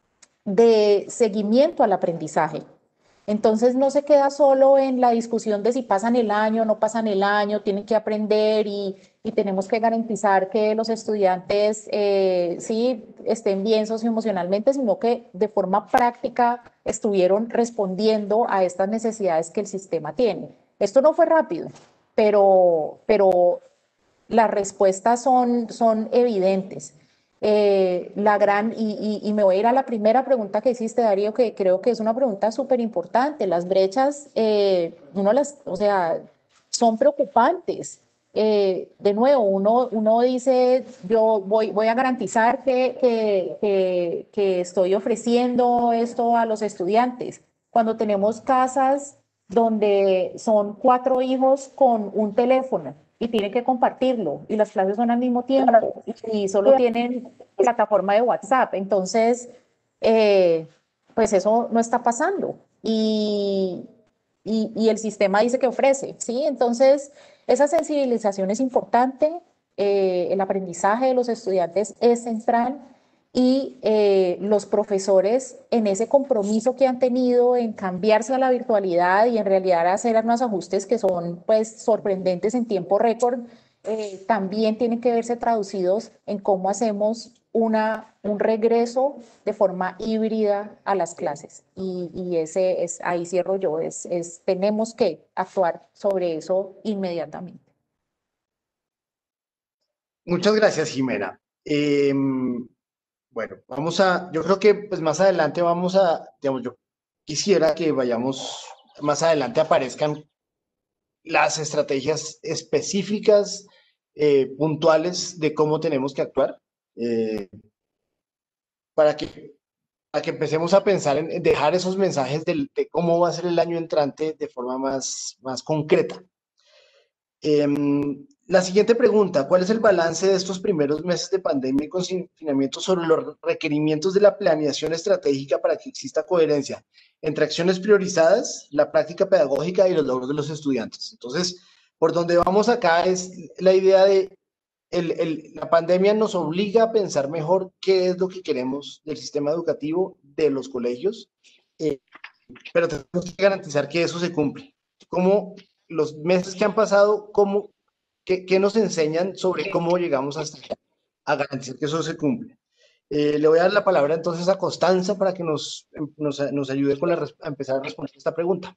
de seguimiento al aprendizaje. Entonces no se queda solo en la discusión de si pasan el año, no pasan el año, tienen que aprender y, y tenemos que garantizar que los estudiantes eh, sí estén bien socioemocionalmente, sino que de forma práctica estuvieron respondiendo a estas necesidades que el sistema tiene. Esto no fue rápido, pero, pero las respuestas son, son evidentes. Eh, la gran, y, y, y me voy a ir a la primera pregunta que hiciste, Darío, que creo que es una pregunta súper importante. Las brechas, eh, uno las, o sea, son preocupantes. Eh, de nuevo, uno, uno dice, yo voy, voy a garantizar que, que, que, que estoy ofreciendo esto a los estudiantes. Cuando tenemos casas donde son cuatro hijos con un teléfono y tienen que compartirlo, y las clases son al mismo tiempo, y solo tienen plataforma de WhatsApp, entonces, eh, pues eso no está pasando, y, y, y el sistema dice que ofrece, ¿sí? Entonces, esa sensibilización es importante, eh, el aprendizaje de los estudiantes es central, y eh, los profesores en ese compromiso que han tenido en cambiarse a la virtualidad y en realidad hacer unos ajustes que son pues sorprendentes en tiempo récord, eh, también tienen que verse traducidos en cómo hacemos una, un regreso de forma híbrida a las clases. Y, y ese es, ahí cierro yo, es, es, tenemos que actuar sobre eso inmediatamente. Muchas gracias, Jimena. Eh, Bueno, vamos a, yo creo que pues más adelante vamos a, digamos, yo quisiera que vayamos, más adelante aparezcan las estrategias específicas, eh, puntuales de cómo tenemos que actuar, eh, para que, para que empecemos a pensar en, en dejar esos mensajes de, de cómo va a ser el año entrante de forma más, más concreta. Eh, la siguiente pregunta, ¿cuál es el balance de estos primeros meses de pandemia y confinamiento sobre los requerimientos de la planeación estratégica para que exista coherencia entre acciones priorizadas, la práctica pedagógica y los logros de los estudiantes? Entonces, por donde vamos acá es la idea de el, el, la pandemia nos obliga a pensar mejor qué es lo que queremos del sistema educativo, de los colegios, eh, pero tenemos que garantizar que eso se cumple. ¿Cómo los meses que han pasado, cómo, qué, qué nos enseñan sobre cómo llegamos hasta allá, a garantizar que eso se cumple? Eh, le voy a dar la palabra entonces a Constanza para que nos, nos, nos ayude con la, a empezar a responder esta pregunta.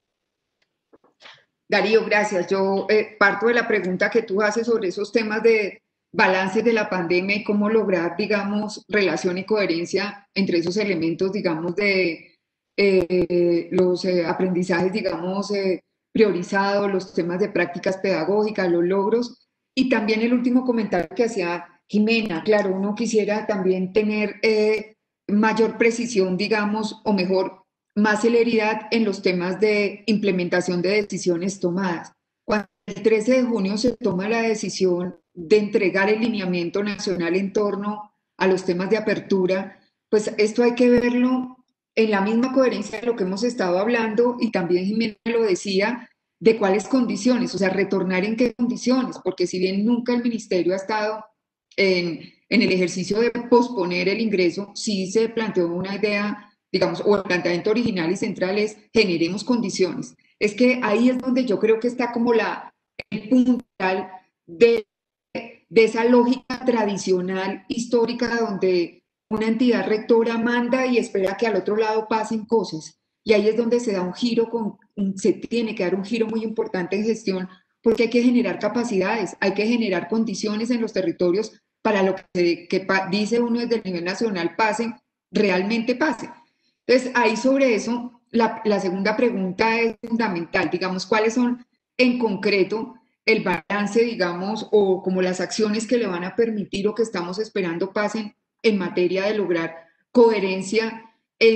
Darío, gracias. Yo eh, parto de la pregunta que tú haces sobre esos temas de balance de la pandemia y cómo lograr, digamos, relación y coherencia entre esos elementos, digamos, de eh, los eh, aprendizajes, digamos, eh, priorizados, los temas de prácticas pedagógicas, los logros, y también el último comentario que hacía Jimena. Claro, uno quisiera también tener eh, mayor precisión, digamos, o mejor, más celeridad en los temas de implementación de decisiones tomadas. Cuando el trece de junio se toma la decisión de entregar el lineamiento nacional en torno a los temas de apertura, pues esto hay que verlo en la misma coherencia de lo que hemos estado hablando, y también Jimena lo decía, de cuáles condiciones, o sea, retornar en qué condiciones, porque si bien nunca el ministerio ha estado en, en el ejercicio de posponer el ingreso, sí se planteó una idea, digamos, o el planteamiento original y central es generemos condiciones. Es que ahí es donde yo creo que está como la, el punto de, de esa lógica tradicional histórica donde una entidad rectora manda y espera que al otro lado pasen cosas. Y ahí es donde se da un giro, con, se tiene que dar un giro muy importante en gestión, porque hay que generar capacidades, hay que generar condiciones en los territorios para lo que, que dice uno desde el nivel nacional pase, realmente pase. Entonces, ahí sobre eso, la, la segunda pregunta es fundamental, digamos, ¿cuáles son en concreto el balance, digamos, o como las acciones que le van a permitir o que estamos esperando pasen en materia de lograr coherencia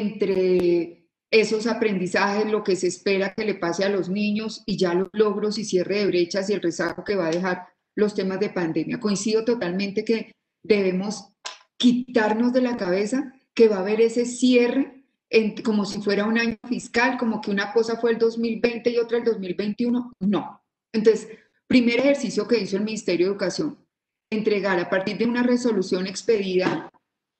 entre esos aprendizajes, lo que se espera que le pase a los niños y ya los logros y cierre de brechas y el rezago que va a dejar los temas de pandemia. Coincido totalmente que debemos quitarnos de la cabeza que va a haber ese cierre en, como si fuera un año fiscal, como que una cosa fue el dos mil veinte y otra el dos mil veintiuno. No. Entonces, primer ejercicio que hizo el Ministerio de Educación, entregar a partir de una resolución expedida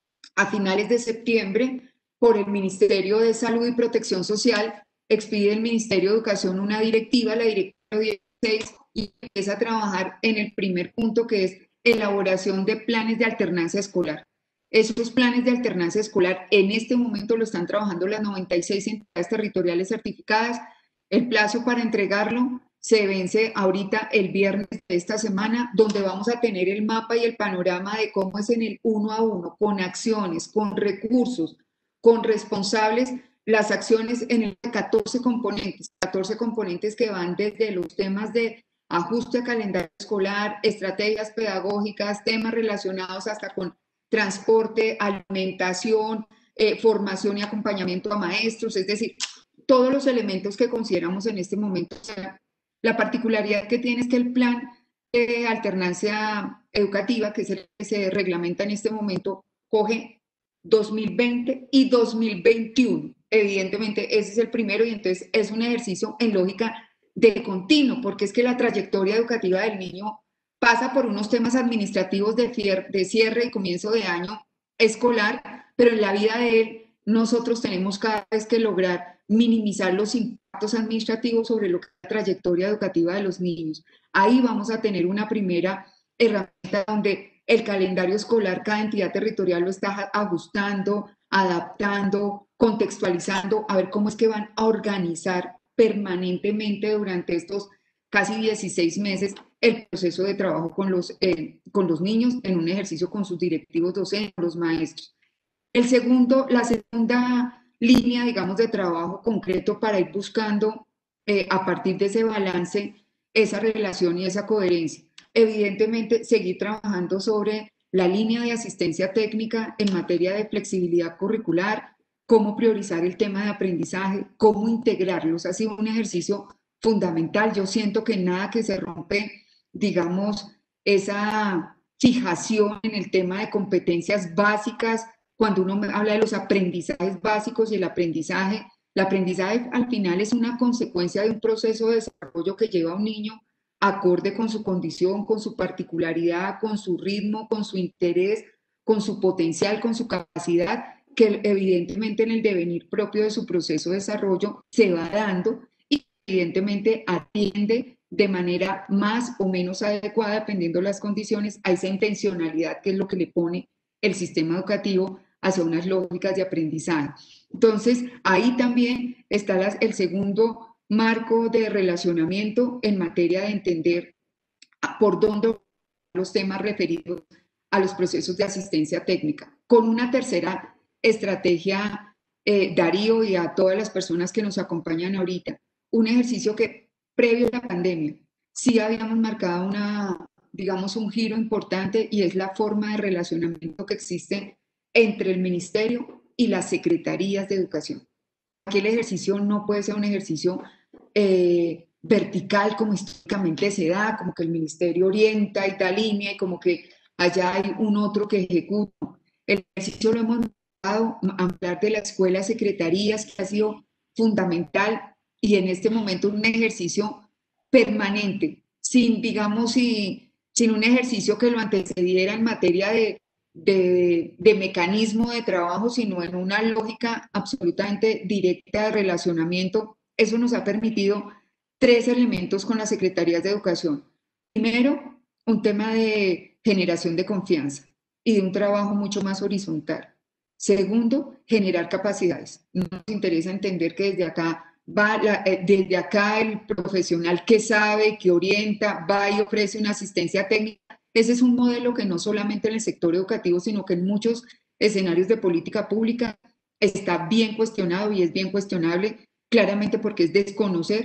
a finales de septiembre por el Ministerio de Salud y Protección Social, expide el Ministerio de Educación una directiva, la directiva dieciséis, y empieza a trabajar en el primer punto, que es elaboración de planes de alternancia escolar. Esos planes de alternancia escolar en este momento lo están trabajando las noventa y seis entidades territoriales certificadas. El plazo para entregarlo se vence ahorita el viernes de esta semana, donde vamos a tener el mapa y el panorama de cómo es en el uno a uno, con acciones, con recursos, con responsables, las acciones en el catorce componentes, catorce componentes que van desde los temas de ajuste a calendario escolar, estrategias pedagógicas, temas relacionados hasta con transporte, alimentación, eh, formación y acompañamiento a maestros, es decir, todos los elementos que consideramos en este momento. La particularidad que tiene es que el plan de alternancia educativa, que es el que se reglamenta en este momento, coge dos mil veinte y dos mil veintiuno. Evidentemente, ese es el primero y entonces es un ejercicio en lógica de continuo, porque es que la trayectoria educativa del niño pasa por unos temas administrativos de, fier, de cierre y comienzo de año escolar, pero en la vida de él nosotros tenemos cada vez que lograr minimizar los impactos administrativos sobre lo que es la trayectoria educativa de los niños. Ahí vamos a tener una primera herramienta donde el calendario escolar, cada entidad territorial lo está ajustando, adaptando, contextualizando, a ver cómo es que van a organizar permanentemente durante estos casi dieciséis meses el proceso de trabajo con los, eh, con los niños en un ejercicio con sus directivos docentes, los maestros. El segundo, la segunda línea, digamos, de trabajo concreto para ir buscando eh, a partir de ese balance esa relación y esa coherencia. Evidentemente, seguir trabajando sobre la línea de asistencia técnica en materia de flexibilidad curricular, cómo priorizar el tema de aprendizaje, cómo integrarlos. Ha sido un ejercicio fundamental. Yo siento que nada que se rompe, digamos, esa fijación en el tema de competencias básicas, cuando uno habla de los aprendizajes básicos y el aprendizaje, el aprendizaje al final es una consecuencia de un proceso de desarrollo que lleva a un niño acorde con su condición, con su particularidad, con su ritmo, con su interés, con su potencial, con su capacidad, que evidentemente en el devenir propio de su proceso de desarrollo se va dando y evidentemente atiende de manera más o menos adecuada, dependiendo de las condiciones, a esa intencionalidad que es lo que le pone el sistema educativo hacia unas lógicas de aprendizaje. Entonces, ahí también está las, el segundo marco de relacionamiento en materia de entender por dónde los temas referidos a los procesos de asistencia técnica. Con una tercera estrategia, eh, Darío, y a todas las personas que nos acompañan ahorita, un ejercicio que previo a la pandemia sí habíamos marcado una, digamos, un giro importante, y es la forma de relacionamiento que existe entre el ministerio y las secretarías de educación. Aquí el ejercicio no puede ser un ejercicio eh, vertical como históricamente se da, como que el ministerio orienta y da línea y como que allá hay un otro que ejecuta. El ejercicio lo hemos dado a hablar de la escuela de secretarías, que ha sido fundamental, y en este momento un ejercicio permanente, sin, digamos, sin, sin un ejercicio que lo antecediera en materia de De, de mecanismo de trabajo, sino en una lógica absolutamente directa de relacionamiento. Eso nos ha permitido tres elementos con las secretarías de educación. Primero, un tema de generación de confianza y de un trabajo mucho más horizontal. Segundo, generar capacidades. Nos interesa entender que desde acá va la, desde acá el profesional que sabe, que orienta, va y ofrece una asistencia técnica. Ese es un modelo que no solamente en el sector educativo, sino que en muchos escenarios de política pública está bien cuestionado y es bien cuestionable, claramente porque es desconocer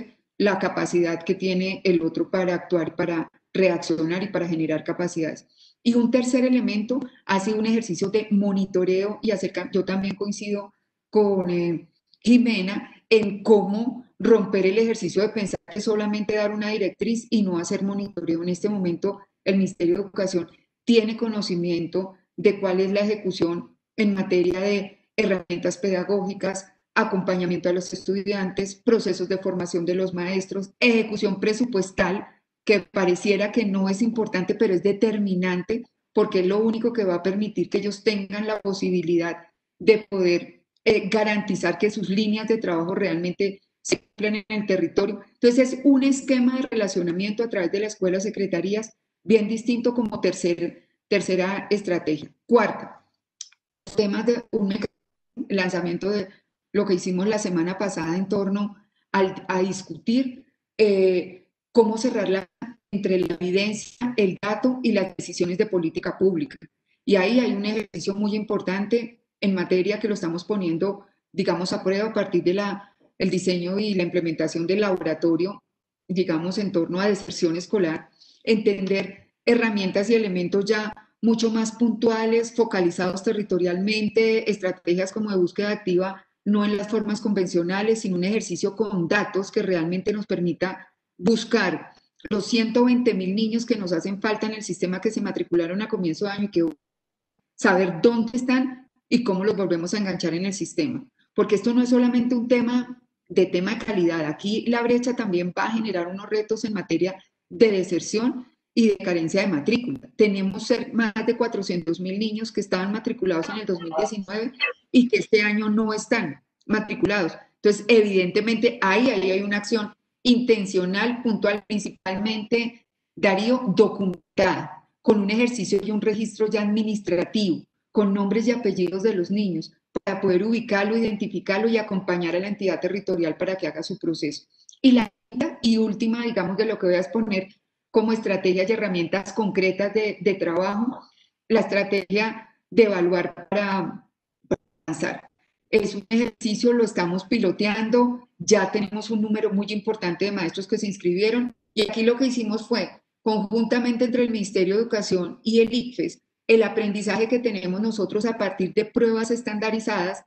la capacidad que tiene el otro para actuar, para reaccionar y para generar capacidades. Y un tercer elemento ha sido un ejercicio de monitoreo y acerca, yo también coincido con eh, Jimena en cómo romper el ejercicio de pensar que solamente dar una directriz y no hacer monitoreo. En este momento el Ministerio de Educación tiene conocimiento de cuál es la ejecución en materia de herramientas pedagógicas, acompañamiento a los estudiantes, procesos de formación de los maestros, ejecución presupuestal, que pareciera que no es importante, pero es determinante, porque es lo único que va a permitir que ellos tengan la posibilidad de poder eh, garantizar que sus líneas de trabajo realmente se cumplen en el territorio. Entonces es un esquema de relacionamiento a través de las escuelas secretarías bien distinto como tercer, tercera estrategia. Cuarta, temas de un lanzamiento de lo que hicimos la semana pasada en torno al, a discutir eh, cómo cerrar la entre la evidencia, el dato y las decisiones de política pública. Y ahí hay un ejercicio muy importante en materia que lo estamos poniendo, digamos, a prueba a partir de la, el diseño y la implementación del laboratorio, digamos, en torno a deserción escolar, entender herramientas y elementos ya mucho más puntuales, focalizados territorialmente, estrategias como de búsqueda activa, no en las formas convencionales, sino un ejercicio con datos que realmente nos permita buscar los ciento veinte mil niños que nos hacen falta en el sistema que se matricularon a comienzo de año y que saber dónde están y cómo los volvemos a enganchar en el sistema. Porque esto no es solamente un tema de tema de calidad. Aquí la brecha también va a generar unos retos en materia de deserción y de carencia de matrícula. Tenemos más de cuatrocientos mil niños que estaban matriculados en el dos mil diecinueve y que este año no están matriculados. Entonces, evidentemente, ahí, ahí hay una acción intencional, puntual, principalmente, Darío, documentada, con un ejercicio y un registro ya administrativo, con nombres y apellidos de los niños, para poder ubicarlo, identificarlo y acompañar a la entidad territorial para que haga su proceso. Y la y última, digamos, de lo que voy a exponer como estrategias y herramientas concretas de, de trabajo, la estrategia de evaluar para, para avanzar. Es un ejercicio, lo estamos piloteando, ya tenemos un número muy importante de maestros que se inscribieron y aquí lo que hicimos fue, conjuntamente entre el Ministerio de Educación y el I C F E S, el aprendizaje que tenemos nosotros a partir de pruebas estandarizadas,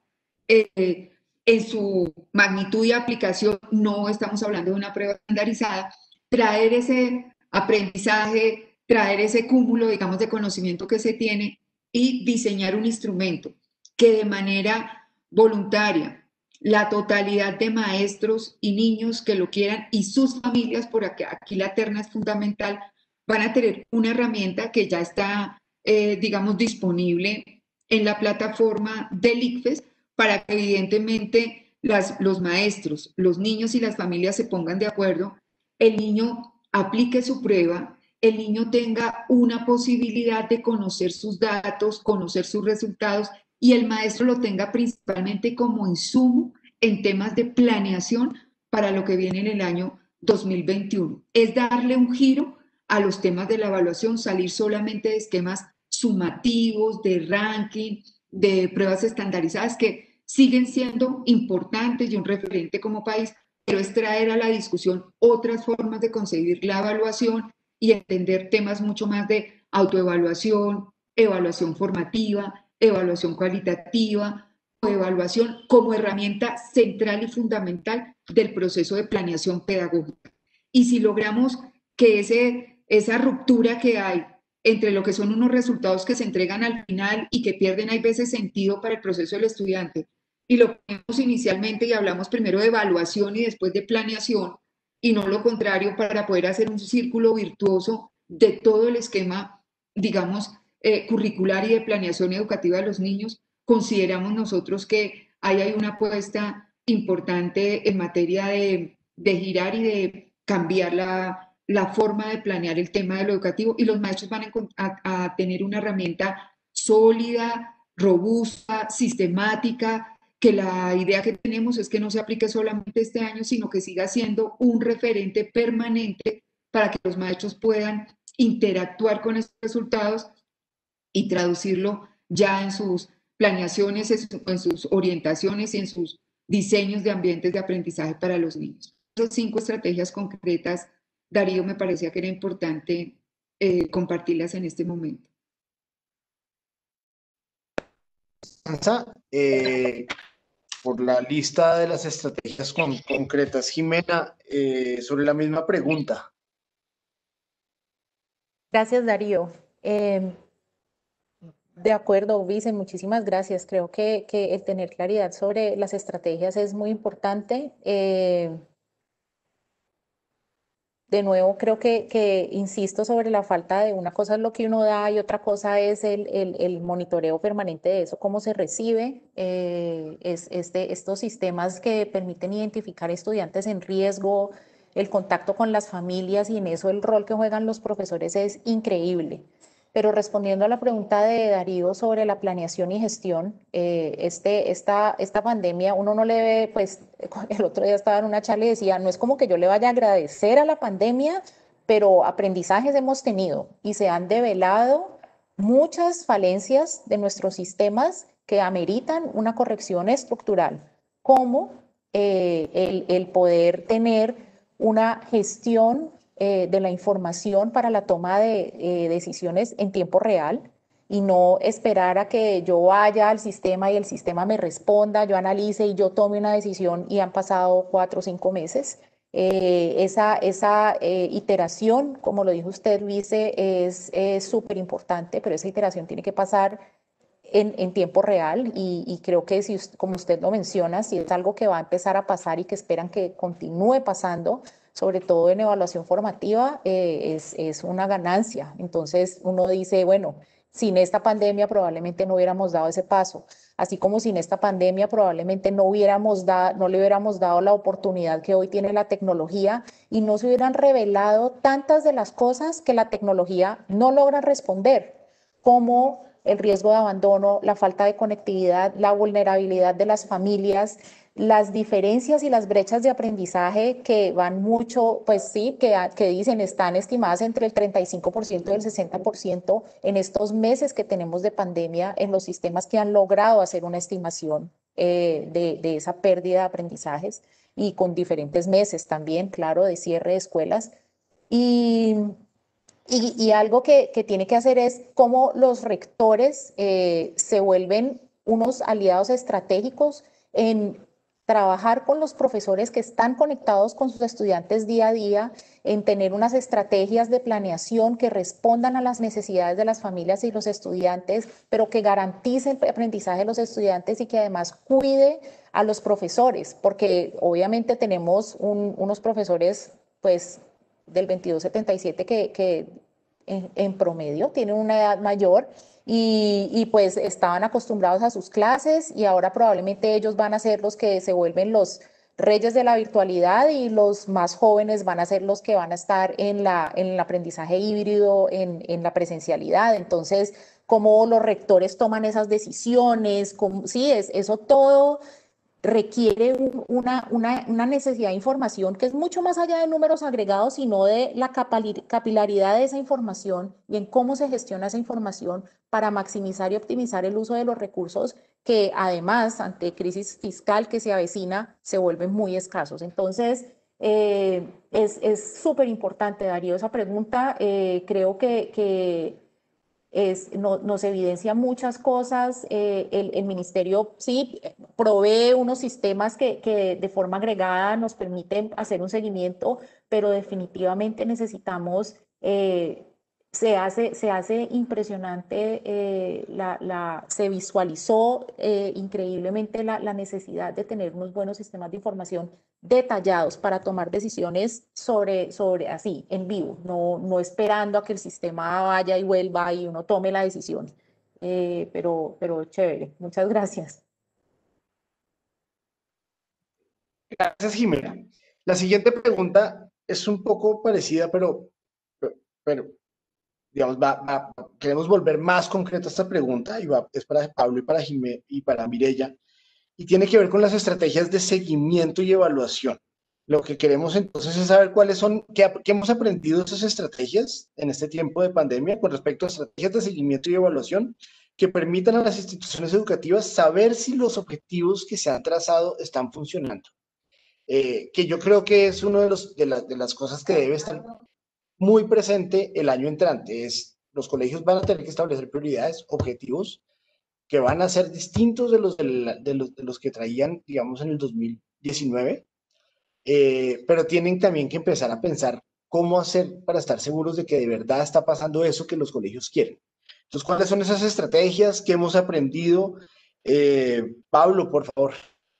eh, en su magnitud y aplicación, no estamos hablando de una prueba estandarizada, traer ese aprendizaje, traer ese cúmulo, digamos, de conocimiento que se tiene y diseñar un instrumento que de manera voluntaria, la totalidad de maestros y niños que lo quieran y sus familias, por aquí, aquí la terna es fundamental, van a tener una herramienta que ya está, eh, digamos, disponible en la plataforma del I C F E S para que evidentemente las, los maestros, los niños y las familias se pongan de acuerdo, el niño aplique su prueba, el niño tenga una posibilidad de conocer sus datos, conocer sus resultados y el maestro lo tenga principalmente como insumo en temas de planeación para lo que viene en el año dos mil veintiuno. Es darle un giro a los temas de la evaluación, salir solamente de esquemas sumativos, de ranking, de pruebas estandarizadas que siguen siendo importantes y un referente como país, pero es traer a la discusión otras formas de concebir la evaluación y entender temas mucho más de autoevaluación, evaluación formativa, evaluación cualitativa o evaluación como herramienta central y fundamental del proceso de planeación pedagógica. Y si logramos que ese, esa ruptura que hay entre lo que son unos resultados que se entregan al final y que pierden hay veces sentido para el proceso del estudiante, y lo ponemos inicialmente y hablamos primero de evaluación y después de planeación, y no lo contrario para poder hacer un círculo virtuoso de todo el esquema, digamos, eh, curricular y de planeación educativa de los niños, consideramos nosotros que ahí hay una apuesta importante en materia de, de girar y de cambiar la, la forma de planear el tema de lo educativo, y los maestros van a, a, a tener una herramienta sólida, robusta, sistemática, que la idea que tenemos es que no se aplique solamente este año, sino que siga siendo un referente permanente para que los maestros puedan interactuar con estos resultados y traducirlo ya en sus planeaciones, en sus orientaciones y en sus diseños de ambientes de aprendizaje para los niños. cinco estrategias concretas, Darío, me parecía que era importante eh, compartirlas en este momento. Eh, por la lista de las estrategias con, concretas. Jimena, eh, sobre la misma pregunta. Gracias, Darío. Eh, de acuerdo, Vice, muchísimas gracias. Creo que, que el tener claridad sobre las estrategias es muy importante. Eh, de nuevo, creo que, que insisto sobre la falta de una cosa es lo que uno da y otra cosa es el, el, el monitoreo permanente de eso, cómo se recibe. Eh, es, este, estos sistemas que permiten identificar estudiantes en riesgo, el contacto con las familias y en eso el rol que juegan los profesores es increíble. Pero respondiendo a la pregunta de Darío sobre la planeación y gestión, eh, este, esta, esta pandemia, uno no le ve, pues el otro día estaba en una charla y decía, no es como que yo le vaya a agradecer a la pandemia, pero aprendizajes hemos tenido y se han develado muchas falencias de nuestros sistemas que ameritan una corrección estructural, como eh, el, el poder tener una gestión Eh, de la información para la toma de eh, decisiones en tiempo real y no esperar a que yo vaya al sistema y el sistema me responda, yo analice y yo tome una decisión y han pasado cuatro o cinco meses. Eh, esa esa eh, iteración, como lo dijo usted, Vice, es súper importante, pero esa iteración tiene que pasar en, en tiempo real y, y creo que, si, como usted lo menciona, si es algo que va a empezar a pasar y que esperan que continúe pasando, sobre todo en evaluación formativa, eh, es, es una ganancia. Entonces uno dice, bueno, sin esta pandemia probablemente no hubiéramos dado ese paso, así como sin esta pandemia probablemente no, hubiéramos da, no le hubiéramos dado la oportunidad que hoy tiene la tecnología y no se hubieran revelado tantas de las cosas que la tecnología no logra responder, como el riesgo de abandono, la falta de conectividad, la vulnerabilidad de las familias, las diferencias y las brechas de aprendizaje que van mucho, pues sí, que, que dicen están estimadas entre el treinta y cinco por ciento y el sesenta por ciento en estos meses que tenemos de pandemia en los sistemas que han logrado hacer una estimación eh, de, de esa pérdida de aprendizajes y con diferentes meses también, claro, de cierre de escuelas. Y... Y, y algo que, que tiene que hacer es cómo los rectores eh, se vuelven unos aliados estratégicos en trabajar con los profesores que están conectados con sus estudiantes día a día, en tener unas estrategias de planeación que respondan a las necesidades de las familias y los estudiantes, pero que garantice el aprendizaje de los estudiantes y que además cuide a los profesores, porque obviamente tenemos un, unos profesores, pues, del veintidós setenta y siete que, que en, en promedio tienen una edad mayor y, y pues estaban acostumbrados a sus clases y ahora probablemente ellos van a ser los que se vuelven los reyes de la virtualidad y los más jóvenes van a ser los que van a estar en, la, en el aprendizaje híbrido, en, en la presencialidad. Entonces, cómo los rectores toman esas decisiones, cómo, sí, es, eso todo requiere un, una, una, una necesidad de información que es mucho más allá de números agregados, sino de la capilaridad de esa información y en cómo se gestiona esa información para maximizar y optimizar el uso de los recursos que además, ante crisis fiscal que se avecina, se vuelven muy escasos. Entonces, eh, es súper importante, Darío, esa pregunta. Eh, creo que... que Es, no, nos evidencia muchas cosas. Eh, el, el ministerio sí provee unos sistemas que, que de forma agregada nos permiten hacer un seguimiento, pero definitivamente necesitamos, eh, se, hace, se hace impresionante, eh, la, la, se visualizó eh, increíblemente la, la necesidad de tener unos buenos sistemas de información detallados para tomar decisiones sobre, sobre así, en vivo, no, no esperando a que el sistema vaya y vuelva y uno tome la decisión. Eh, pero, pero chévere, muchas gracias. Gracias, Jimena. La siguiente pregunta es un poco parecida, pero, pero, pero digamos, va, va, queremos volver más concreta esta pregunta y va, es para Pablo y para Jimena y para Mireya. Y tiene que ver con las estrategias de seguimiento y evaluación. Lo que queremos entonces es saber cuáles son, qué, qué hemos aprendido de esas estrategias en este tiempo de pandemia con respecto a estrategias de seguimiento y evaluación que permitan a las instituciones educativas saber si los objetivos que se han trazado están funcionando. eh, que yo creo que es una de, los, de, la, de las cosas que debe estar muy presente el año entrante. Es, los colegios van a tener que establecer prioridades, objetivos, que van a ser distintos de los, de, la, de los, de los que traían, digamos, en el dos mil diecinueve, eh, pero tienen también que empezar a pensar cómo hacer para estar seguros de que de verdad está pasando eso que los colegios quieren. Entonces, ¿cuáles son esas estrategias que hemos aprendido? Eh, Pablo, por favor.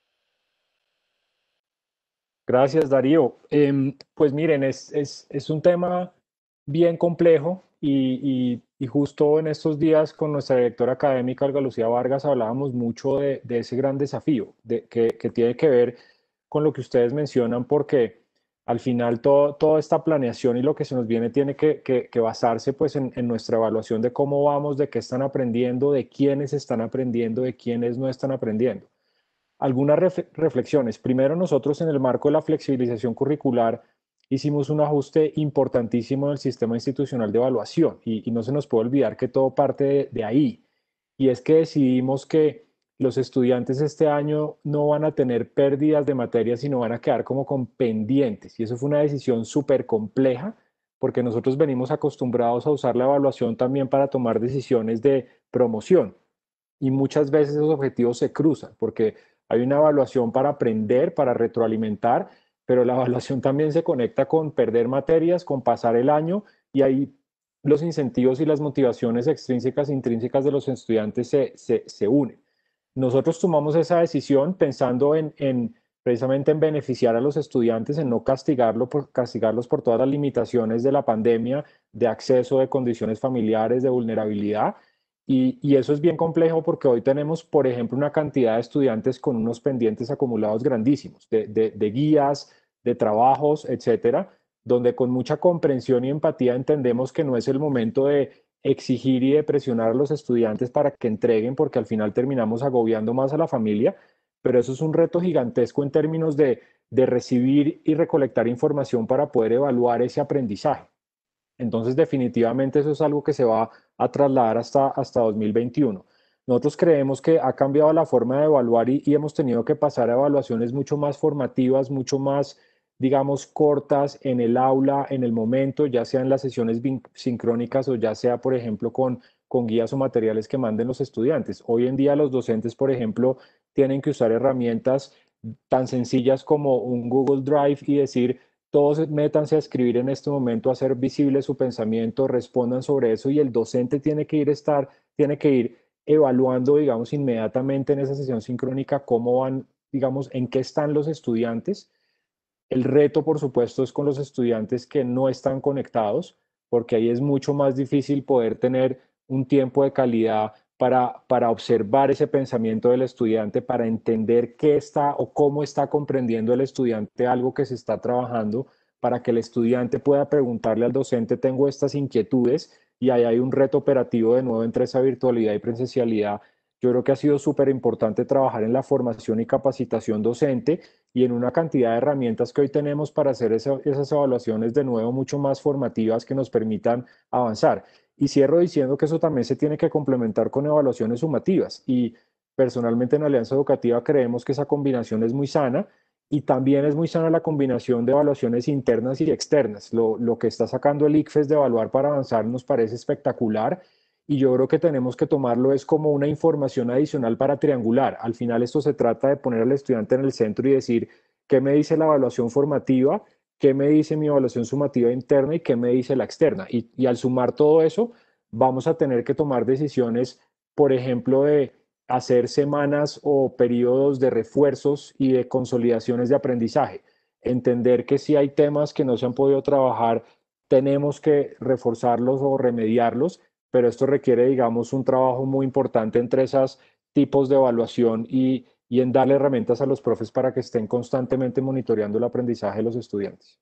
Gracias, Darío. Eh, pues miren, es, es, es un tema bien complejo y, y, y justo en estos días con nuestra directora académica, Olga Lucía Vargas, hablábamos mucho de, de ese gran desafío de, que, que tiene que ver con lo que ustedes mencionan, porque al final todo, toda esta planeación y lo que se nos viene tiene que, que, que basarse pues en, en nuestra evaluación de cómo vamos, de qué están aprendiendo, de quiénes están aprendiendo, de quiénes no están aprendiendo. Algunas ref reflexiones. Primero, nosotros en el marco de la flexibilización curricular hicimos un ajuste importantísimo en el sistema institucional de evaluación y, y no se nos puede olvidar que todo parte de, de ahí. Y es que decidimos que los estudiantes este año no van a tener pérdidas de materia, sino van a quedar como con pendientes. Y eso fue una decisión súper compleja porque nosotros venimos acostumbrados a usar la evaluación también para tomar decisiones de promoción. Y muchas veces esos objetivos se cruzan porque hay una evaluación para aprender, para retroalimentar, pero la evaluación también se conecta con perder materias, con pasar el año y ahí los incentivos y las motivaciones extrínsecas e intrínsecas de los estudiantes se, se, se unen. Nosotros tomamos esa decisión pensando en, en precisamente en beneficiar a los estudiantes, en no castigarlo por, castigarlos por todas las limitaciones de la pandemia, de acceso, de condiciones familiares, de vulnerabilidad. Y, y eso es bien complejo porque hoy tenemos, por ejemplo, una cantidad de estudiantes con unos pendientes acumulados grandísimos, de, de, de guías, de trabajos, etcétera, donde con mucha comprensión y empatía entendemos que no es el momento de exigir y de presionar a los estudiantes para que entreguen, porque al final terminamos agobiando más a la familia, pero eso es un reto gigantesco en términos de, de recibir y recolectar información para poder evaluar ese aprendizaje. Entonces, definitivamente eso es algo que se va a trasladar hasta, hasta dos mil veintiuno. Nosotros creemos que ha cambiado la forma de evaluar y, y hemos tenido que pasar a evaluaciones mucho más formativas, mucho más, digamos, cortas en el aula, en el momento, ya sea en las sesiones sincrónicas o ya sea, por ejemplo, con, con guías o materiales que manden los estudiantes. Hoy en día los docentes, por ejemplo, tienen que usar herramientas tan sencillas como un Google Drive y decir, todos métanse a escribir en este momento, a hacer visible su pensamiento, respondan sobre eso y el docente tiene que ir, estar, tiene que ir evaluando, digamos, inmediatamente en esa sesión sincrónica cómo van, digamos, en qué están los estudiantes. El reto, por supuesto, es con los estudiantes que no están conectados, porque ahí es mucho más difícil poder tener un tiempo de calidad para, para observar ese pensamiento del estudiante, para entender qué está o cómo está comprendiendo el estudiante algo que se está trabajando, para que el estudiante pueda preguntarle al docente, tengo estas inquietudes, y ahí hay un reto operativo de nuevo entre esa virtualidad y presencialidad. Yo creo que ha sido súper importante trabajar en la formación y capacitación docente y en una cantidad de herramientas que hoy tenemos para hacer esa, esas evaluaciones de nuevo mucho más formativas que nos permitan avanzar. Y cierro diciendo que eso también se tiene que complementar con evaluaciones sumativas. Y personalmente en Alianza Educativa creemos que esa combinación es muy sana y también es muy sana la combinación de evaluaciones internas y externas. Lo, lo que está sacando el ICFES de evaluar para avanzar nos parece espectacular y yo creo que tenemos que tomarlo es como una información adicional para triangular. Al final esto se trata de poner al estudiante en el centro y decir qué me dice la evaluación formativa, qué me dice mi evaluación sumativa interna y qué me dice la externa. Y, y al sumar todo eso, vamos a tener que tomar decisiones, por ejemplo, de hacer semanas o periodos de refuerzos y de consolidaciones de aprendizaje. Entender que si hay temas que no se han podido trabajar, tenemos que reforzarlos o remediarlos, pero esto requiere, digamos, un trabajo muy importante entre esos tipos de evaluación y, y en darle herramientas a los profes para que estén constantemente monitoreando el aprendizaje de los estudiantes.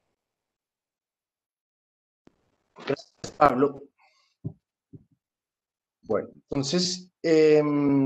Gracias, Pablo. Bueno, entonces, eh,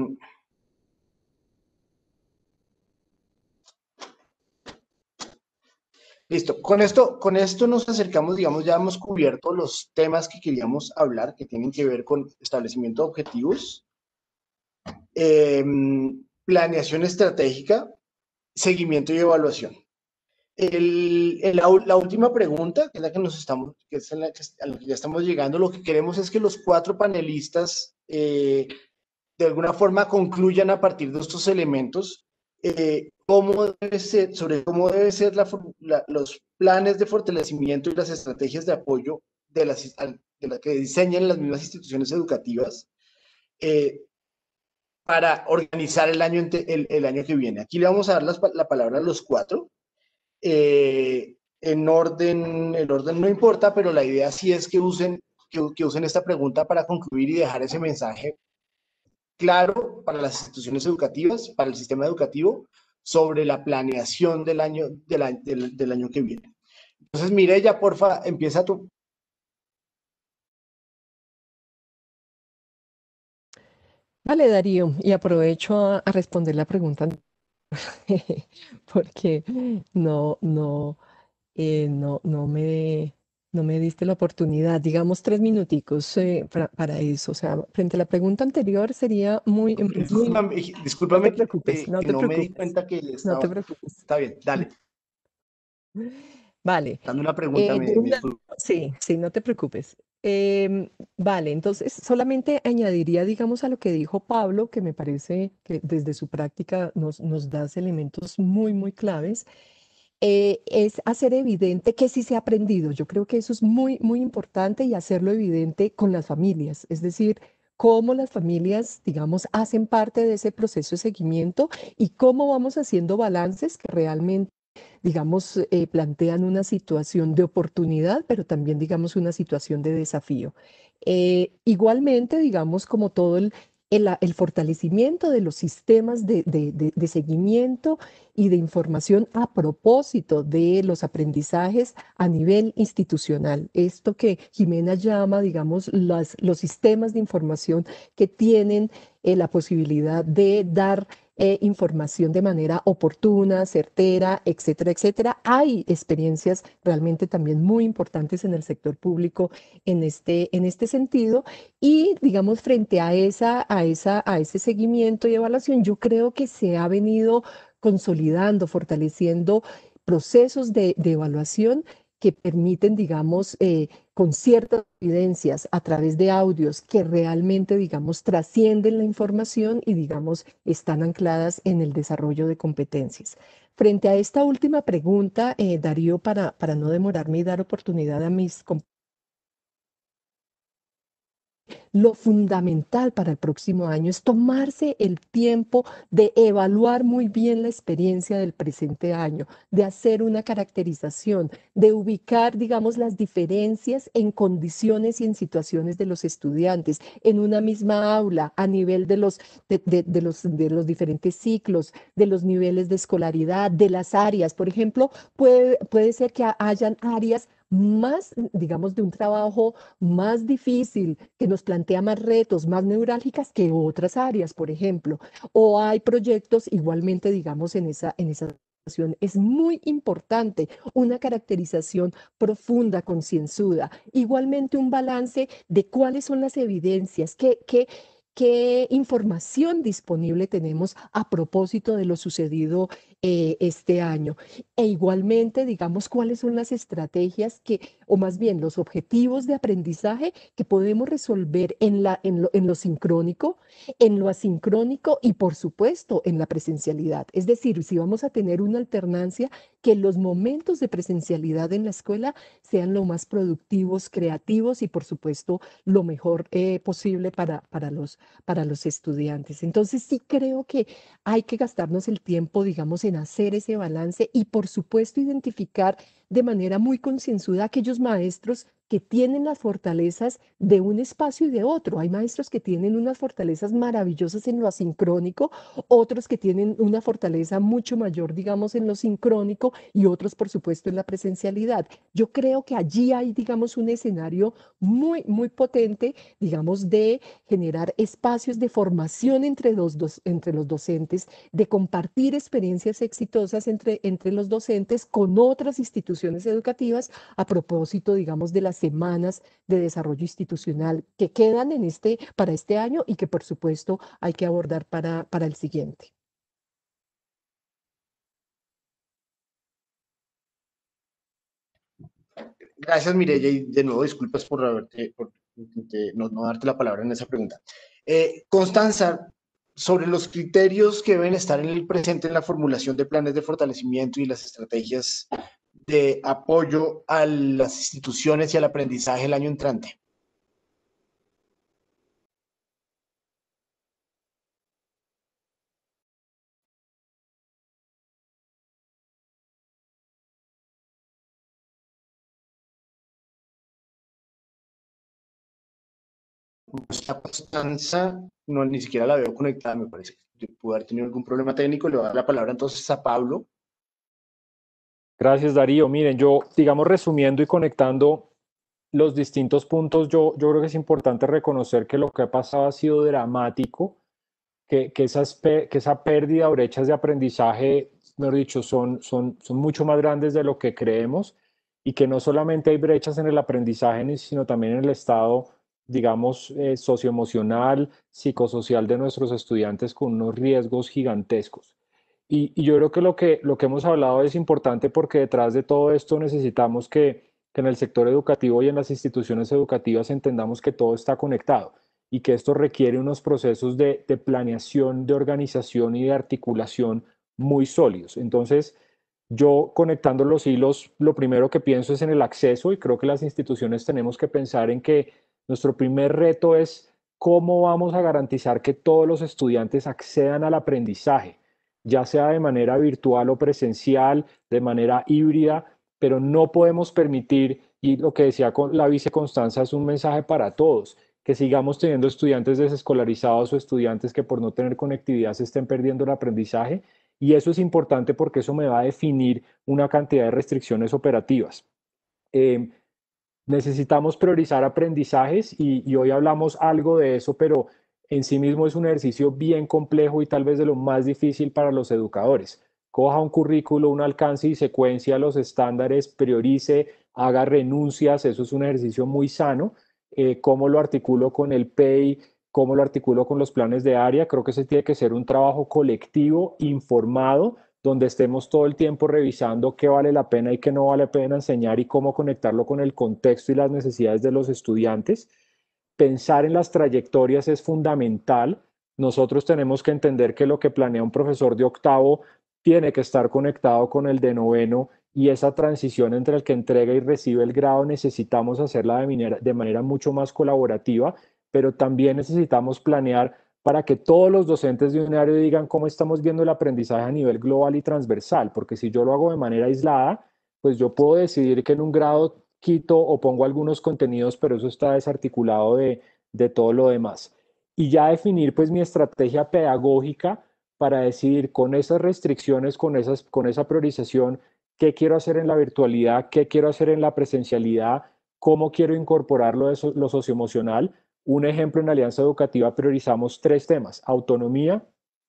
listo. Con esto, con esto nos acercamos, digamos, ya hemos cubierto los temas que queríamos hablar, que tienen que ver con establecimiento de objetivos, eh, planeación estratégica, seguimiento y evaluación. El, el, la última pregunta, que es la que nos estamos, que es en la que, a la que ya estamos llegando, lo que queremos es que los cuatro panelistas eh, de alguna forma concluyan a partir de estos elementos eh, cómo debe ser, sobre cómo debe ser la, la, los planes de fortalecimiento y las estrategias de apoyo de las, de las que diseñan las mismas instituciones educativas eh, para organizar el año, el, el año que viene. Aquí le vamos a dar las, la palabra a los cuatro. Eh, en orden, el orden no importa, pero la idea sí es que usen, que, que usen esta pregunta para concluir y dejar ese mensaje claro para las instituciones educativas, para el sistema educativo, sobre la planeación del año, del, del, del año que viene. Entonces, Mireya, porfa, empieza tú. Vale, Darío, y aprovecho a, a responder la pregunta porque no, no, eh, no, no me, no me diste la oportunidad, digamos tres minuticos eh, para, para eso. O sea, frente a la pregunta anterior sería muy... muy discúlpame, discúlpame no te preocupes, que, no que te no preocupes. me di cuenta que estaba... No te preocupes. Está bien, dale. Vale. Dame una pregunta, Eh, me, de me una- sí, sí, no te preocupes. Em, vale, entonces solamente añadiría, digamos, a lo que dijo Pablo, que me parece que desde su práctica nos, nos das elementos muy, muy claves, eh, es hacer evidente que sí se ha aprendido. Yo creo que eso es muy, muy importante y hacerlo evidente con las familias, es decir, cómo las familias, digamos, hacen parte de ese proceso de seguimiento y cómo vamos haciendo balances que realmente digamos, eh, plantean una situación de oportunidad, pero también, digamos, una situación de desafío. Eh, igualmente, digamos, como todo el, el, el fortalecimiento de los sistemas de, de, de, de seguimiento y de información a propósito de los aprendizajes a nivel institucional. Esto que Jimena llama, digamos, las, los sistemas de información que tienen eh, la posibilidad de dar eh, información de manera oportuna, certera, etcétera, etcétera. Hay experiencias realmente también muy importantes en el sector público en este, en este sentido y, digamos, frente a, esa, a, esa, a ese seguimiento y evaluación, yo creo que se ha venido consolidando, fortaleciendo procesos de, de evaluación que permiten, digamos, eh, con ciertas evidencias a través de audios que realmente, digamos, trascienden la información y, digamos, están ancladas en el desarrollo de competencias. Frente a esta última pregunta, eh, Darío, para, para no demorarme y dar oportunidad a mis compañeros, lo fundamental para el próximo año es tomarse el tiempo de evaluar muy bien la experiencia del presente año, de hacer una caracterización, de ubicar, digamos, las diferencias en condiciones y en situaciones de los estudiantes en una misma aula a nivel de los, de, de, de los, de los diferentes ciclos, de los niveles de escolaridad, de las áreas. Por ejemplo, puede, puede ser que hayan áreas más, digamos, de un trabajo más difícil, que nos plantea más retos, más neurálgicas que otras áreas, por ejemplo. O hay proyectos igualmente, digamos, en esa, en esa situación. Es muy importante una caracterización profunda, concienzuda. Igualmente un balance de cuáles son las evidencias, qué, qué, qué información disponible tenemos a propósito de lo sucedido eh, este año. E igualmente, digamos, cuáles son las estrategias que, o más bien los objetivos de aprendizaje que podemos resolver en, la, en, lo, en lo sincrónico, en lo asincrónico y, por supuesto, en la presencialidad. Es decir, si vamos a tener una alternancia, que los momentos de presencialidad en la escuela sean lo más productivos, creativos y, por supuesto, lo mejor eh, posible para, para, los, para los estudiantes. Entonces, sí creo que hay que gastarnos el tiempo, digamos, en hacer ese balance y, por supuesto, identificar de manera muy concienzuda aquellos maestros que tienen las fortalezas de un espacio y de otro. Hay maestros que tienen unas fortalezas maravillosas en lo asincrónico, otros que tienen una fortaleza mucho mayor, digamos, en lo sincrónico y otros, por supuesto, en la presencialidad. Yo creo que allí hay, digamos, un escenario muy, muy potente, digamos, de generar espacios de formación entre los, dos, entre los docentes, de compartir experiencias exitosas entre, entre los docentes con otras instituciones educativas a propósito, digamos, de las semanas de desarrollo institucional que quedan en este, para este año y que, por supuesto, hay que abordar para, para el siguiente. Gracias, Mireya, y de nuevo disculpas por, haberte, por intenté no, no darte la palabra en esa pregunta. Eh, Constanza, sobre los criterios que deben estar en el presente en la formulación de planes de fortalecimiento y las estrategias de apoyo a las instituciones y al aprendizaje el año entrante. Constanza, no, ni siquiera la veo conectada, me parece. Pudo haber tenido algún problema técnico. Le voy a dar la palabra entonces a Pablo. Gracias, Darío. Miren, yo, digamos, resumiendo y conectando los distintos puntos, yo, yo creo que es importante reconocer que lo que ha pasado ha sido dramático, que, que, esas, que esa pérdida o brechas de aprendizaje, mejor dicho, son, son, son mucho más grandes de lo que creemos, y que no solamente hay brechas en el aprendizaje, sino también en el estado, digamos, eh, socioemocional, psicosocial de nuestros estudiantes, con unos riesgos gigantescos. Y, y yo creo que lo, que lo que hemos hablado es importante, porque detrás de todo esto necesitamos que, que en el sector educativo y en las instituciones educativas entendamos que todo está conectado, y que esto requiere unos procesos de, de planeación, de organización y de articulación muy sólidos. Entonces, yo, conectando los hilos, lo primero que pienso es en el acceso, y creo que las instituciones tenemos que pensar en que nuestro primer reto es cómo vamos a garantizar que todos los estudiantes accedan al aprendizaje, ya sea de manera virtual o presencial, de manera híbrida, pero no podemos permitir, y lo que decía la vice Constanza es un mensaje para todos, que sigamos teniendo estudiantes desescolarizados o estudiantes que por no tener conectividad se estén perdiendo el aprendizaje. Y eso es importante porque eso me va a definir una cantidad de restricciones operativas. Eh, necesitamos priorizar aprendizajes, y, y hoy hablamos algo de eso, pero en sí mismo es un ejercicio bien complejo y tal vez de lo más difícil para los educadores. Coja un currículo, un alcance y secuencia los estándares, priorice, haga renuncias, eso es un ejercicio muy sano. Eh, ¿Cómo lo articulo con el P E I? ¿Cómo lo articulo con los planes de área? Creo que ese tiene que ser un trabajo colectivo, informado, donde estemos todo el tiempo revisando qué vale la pena y qué no vale la pena enseñar, y cómo conectarlo con el contexto y las necesidades de los estudiantes. Pensar en las trayectorias es fundamental. Nosotros tenemos que entender que lo que planea un profesor de octavo tiene que estar conectado con el de noveno, y esa transición entre el que entrega y recibe el grado necesitamos hacerla de manera, de manera mucho más colaborativa, pero también necesitamos planear para que todos los docentes de un área digan cómo estamos viendo el aprendizaje a nivel global y transversal, porque si yo lo hago de manera aislada, pues yo puedo decidir que en un grado quito o pongo algunos contenidos, pero eso está desarticulado de, de todo lo demás. Y ya definir pues mi estrategia pedagógica para decidir con esas restricciones, con, esas, con esa priorización, qué quiero hacer en la virtualidad, qué quiero hacer en la presencialidad, cómo quiero incorporarlo de so, lo socioemocional. Un ejemplo, en Alianza Educativa priorizamos tres temas: autonomía,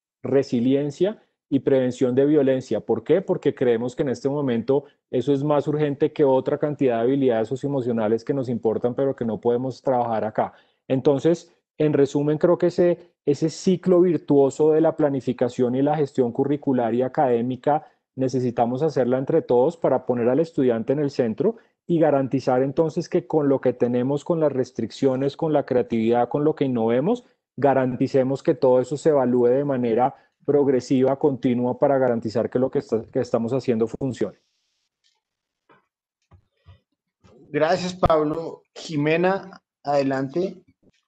resiliencia y prevención de violencia. ¿Por qué? Porque creemos que en este momento eso es más urgente que otra cantidad de habilidades socioemocionales que nos importan, pero que no podemos trabajar acá. Entonces, en resumen, creo que ese, ese ciclo virtuoso de la planificación y la gestión curricular y académica necesitamos hacerla entre todos para poner al estudiante en el centro y garantizar entonces que con lo que tenemos, con las restricciones, con la creatividad, con lo que innovemos, garanticemos que todo eso se evalúe de manera progresiva, continua, para garantizar que lo que, está, que estamos haciendo funcione. Gracias, Pablo. Jimena, adelante.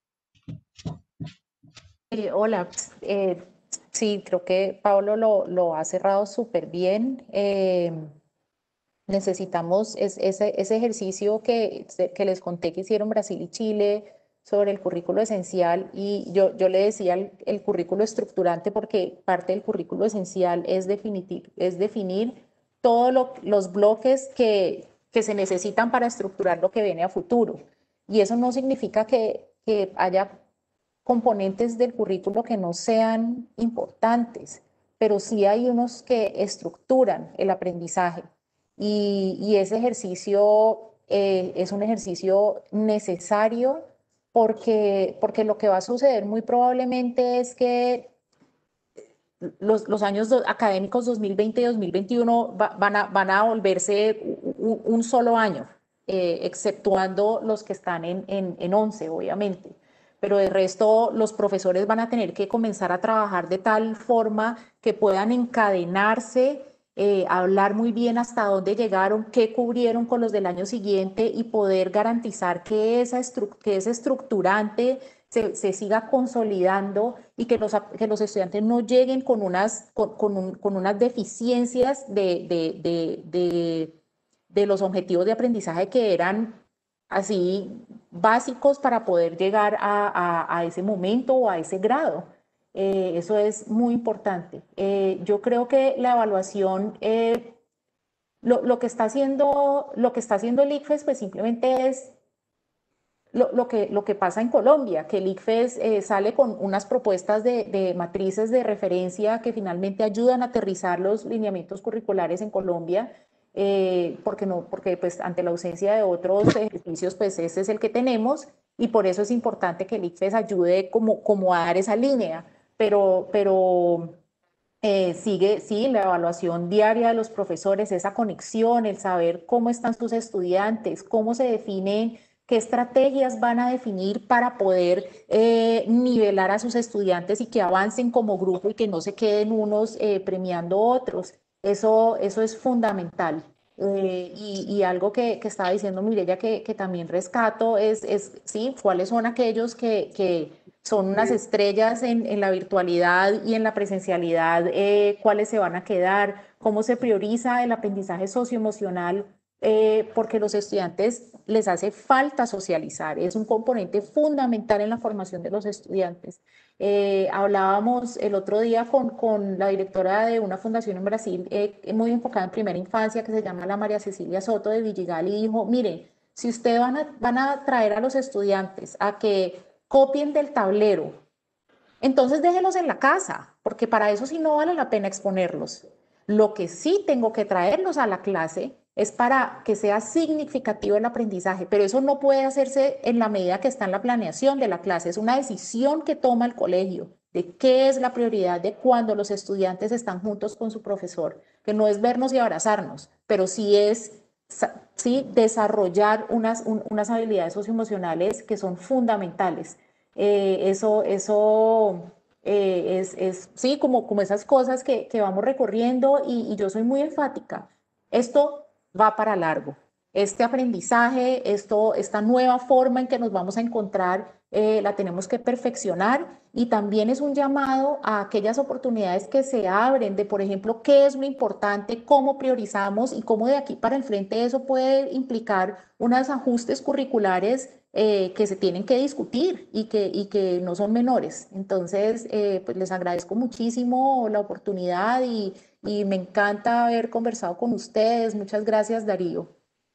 Eh, hola, eh, sí, creo que Pablo lo, lo ha cerrado súper bien. Eh, necesitamos es, ese, ese ejercicio que, que les conté que hicieron Brasil y Chile sobre el currículo esencial, y yo, yo le decía el, el currículo estructurante, porque parte del currículo esencial es definir, es definir todos lo, los bloques que, que se necesitan para estructurar lo que viene a futuro. Y eso no significa que, que haya componentes del currículo que no sean importantes, pero sí hay unos que estructuran el aprendizaje. Y, y ese ejercicio eh, es un ejercicio necesario, porque, porque lo que va a suceder muy probablemente es que los, los años do, académicos dos mil veinte y dos mil veintiuno va, van, a, van a volverse un, un solo año. eh, exceptuando los que están en, en, en once, obviamente. Pero de resto, los profesores van a tener que comenzar a trabajar de tal forma que puedan encadenarse, eh, hablar muy bien hasta dónde llegaron, qué cubrieron con los del año siguiente y poder garantizar que, esa estru que ese estructurante se, se siga consolidando y que los, que los estudiantes no lleguen con unas, con, con, un, con unas deficiencias de, de, de, de, de los objetivos de aprendizaje que eran así básicos para poder llegar a, a, a ese momento o a ese grado. Eh, eso es muy importante. Eh, yo creo que la evaluación, eh, lo, lo, que está haciendo, lo que está haciendo el ICFES, pues simplemente es lo, lo, que, lo que pasa en Colombia, que el ICFES eh, sale con unas propuestas de, de matrices de referencia que finalmente ayudan a aterrizar los lineamientos curriculares en Colombia. Eh, porque no, porque pues ante la ausencia de otros ejercicios, pues ese es el que tenemos y por eso es importante que el ICFES ayude como, como a dar esa línea, pero, pero eh, sigue, sí, la evaluación diaria de los profesores, esa conexión, el saber cómo están sus estudiantes, cómo se definen, qué estrategias van a definir para poder eh, nivelar a sus estudiantes y que avancen como grupo y que no se queden unos eh, premiando otros. Eso, eso es fundamental. Eh, y, y algo que, que estaba diciendo Mireya que, que también rescato es, es, sí, cuáles son aquellos que, que son unas estrellas en, en la virtualidad y en la presencialidad, eh, cuáles se van a quedar, cómo se prioriza el aprendizaje socioemocional, eh, porque los estudiantes les hace falta socializar, es un componente fundamental en la formación de los estudiantes. Eh, hablábamos el otro día con, con la directora de una fundación en Brasil eh, muy enfocada en primera infancia que se llama la María Cecilia Soto de Villigal y dijo, miren, si ustedes van a, van a traer a los estudiantes a que copien del tablero, entonces déjenlos en la casa, porque para eso sí no vale la pena exponerlos. Lo que sí tengo que traerlos a la clase es para que sea significativo el aprendizaje, pero eso no puede hacerse en la medida que está en la planeación de la clase, es una decisión que toma el colegio de qué es la prioridad de cuando los estudiantes están juntos con su profesor, que no es vernos y abrazarnos, pero sí es sí, desarrollar unas, un, unas habilidades socioemocionales que son fundamentales. Eh, eso, eso eh, es, es, sí, como, como esas cosas que, que vamos recorriendo y, y yo soy muy enfática. Esto va para largo. Este aprendizaje, esto, esta nueva forma en que nos vamos a encontrar, eh, la tenemos que perfeccionar y también es un llamado a aquellas oportunidades que se abren de, por ejemplo, qué es lo importante, cómo priorizamos y cómo de aquí para el frente eso puede implicar unos ajustes curriculares eh, que se tienen que discutir y que, y que no son menores. Entonces, eh, pues les agradezco muchísimo la oportunidad y, y me encanta haber conversado con ustedes. Muchas gracias, Darío.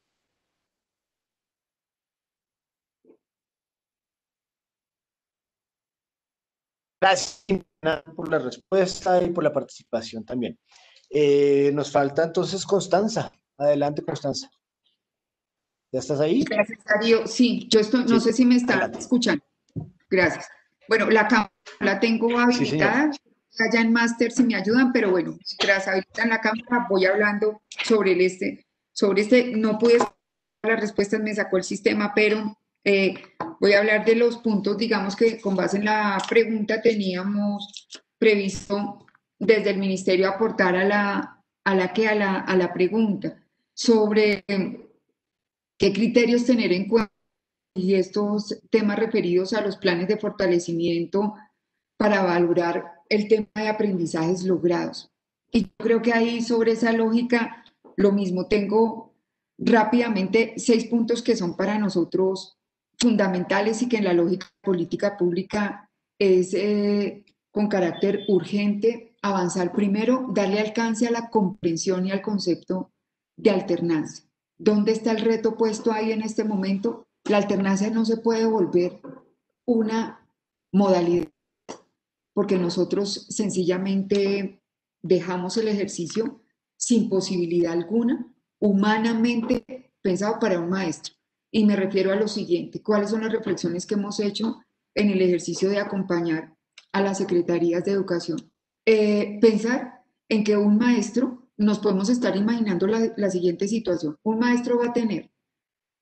Gracias por la respuesta y por la participación también. Eh, nos falta entonces Constanza. Adelante, Constanza. ¿Ya estás ahí? Gracias, Darío. Sí, yo estoy, no Sí, sé si me está adelante. escuchando. Gracias. Bueno, la cámara la tengo habilitada. Sí, allá en máster si me ayudan, pero bueno, tras habilitar la cámara voy hablando sobre el este, sobre este, no pude dar las respuestas, me sacó el sistema, pero eh, voy a hablar de los puntos, digamos que con base en la pregunta teníamos previsto desde el ministerio aportar a la, a la que a la, a la pregunta sobre eh, qué criterios tener en cuenta y estos temas referidos a los planes de fortalecimiento para valorar el tema de aprendizajes logrados. Y yo creo que ahí sobre esa lógica, lo mismo, tengo rápidamente seis puntos que son para nosotros fundamentales y que en la lógica política pública es eh, con carácter urgente avanzar. Primero, darle alcance a la comprensión y al concepto de alternancia. ¿Dónde está el reto puesto ahí en este momento? La alternancia no se puede volver una modalidad, porque nosotros sencillamente dejamos el ejercicio sin posibilidad alguna, humanamente pensado para un maestro. Y me refiero a lo siguiente, ¿cuáles son las reflexiones que hemos hecho en el ejercicio de acompañar a las secretarías de educación? Eh, pensar en que un maestro, nos podemos estar imaginando la, la siguiente situación, un maestro va a tener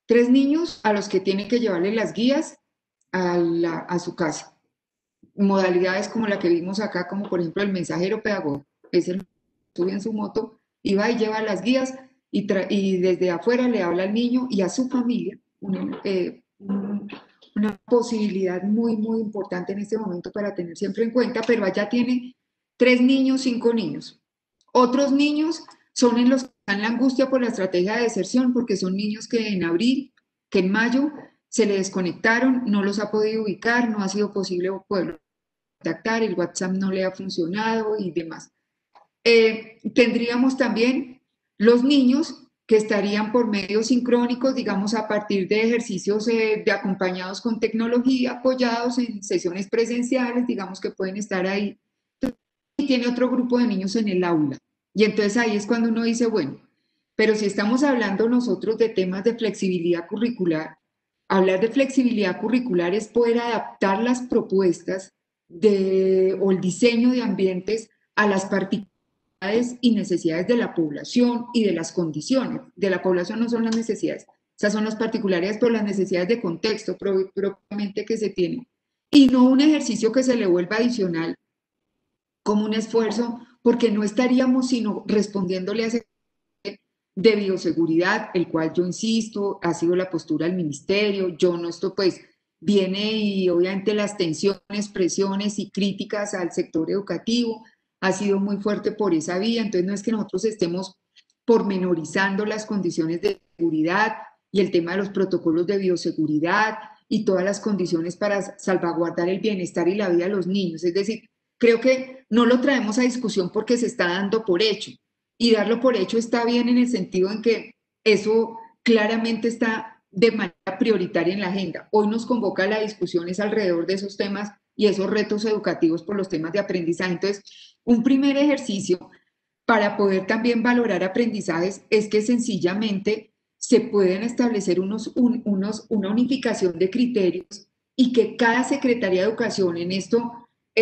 Tres niños a los que tienen que llevarle las guías a, la, a su casa. Modalidades como la que vimos acá, como por ejemplo el mensajero pedagogo, es el sube en su moto y va y lleva las guías y, y desde afuera le habla al niño y a su familia, una, eh, una posibilidad muy, muy importante en este momento para tener siempre en cuenta, pero allá tiene tres niños, cinco niños. Otros niños son en los que están en la angustia por la estrategia de deserción, porque son niños que en abril, que en mayo se le desconectaron, no los ha podido ubicar, no ha sido posible poderlos contactar, el WhatsApp no le ha funcionado y demás. Eh, tendríamos también los niños que estarían por medios sincrónicos, digamos, a partir de ejercicios eh, de acompañados con tecnología, apoyados en sesiones presenciales, digamos que pueden estar ahí. Y tiene otro grupo de niños en el aula. Y entonces ahí es cuando uno dice, bueno, pero si estamos hablando nosotros de temas de flexibilidad curricular, hablar de flexibilidad curricular es poder adaptar las propuestas de, o el diseño de ambientes a las particularidades y necesidades de la población y de las condiciones. De la población no son las necesidades, esas son las particularidades, pero las necesidades de contexto propiamente que se tienen. Y no un ejercicio que se le vuelva adicional como un esfuerzo, porque no estaríamos sino respondiéndole a ese de bioseguridad, el cual yo insisto, ha sido la postura del ministerio, yo no esto pues viene y obviamente las tensiones, presiones y críticas al sector educativo ha sido muy fuerte por esa vía, entonces no es que nosotros estemos pormenorizando las condiciones de seguridad y el tema de los protocolos de bioseguridad y todas las condiciones para salvaguardar el bienestar y la vida de los niños, es decir, creo que no lo traemos a discusión porque se está dando por hecho, y darlo por hecho está bien en el sentido en que eso claramente está de manera prioritaria en la agenda. Hoy nos convoca a la discusión es alrededor de esos temas y esos retos educativos por los temas de aprendizaje. Entonces, un primer ejercicio para poder también valorar aprendizajes es que sencillamente se pueden establecer unos, un, unos, una unificación de criterios y que cada Secretaría de Educación en esto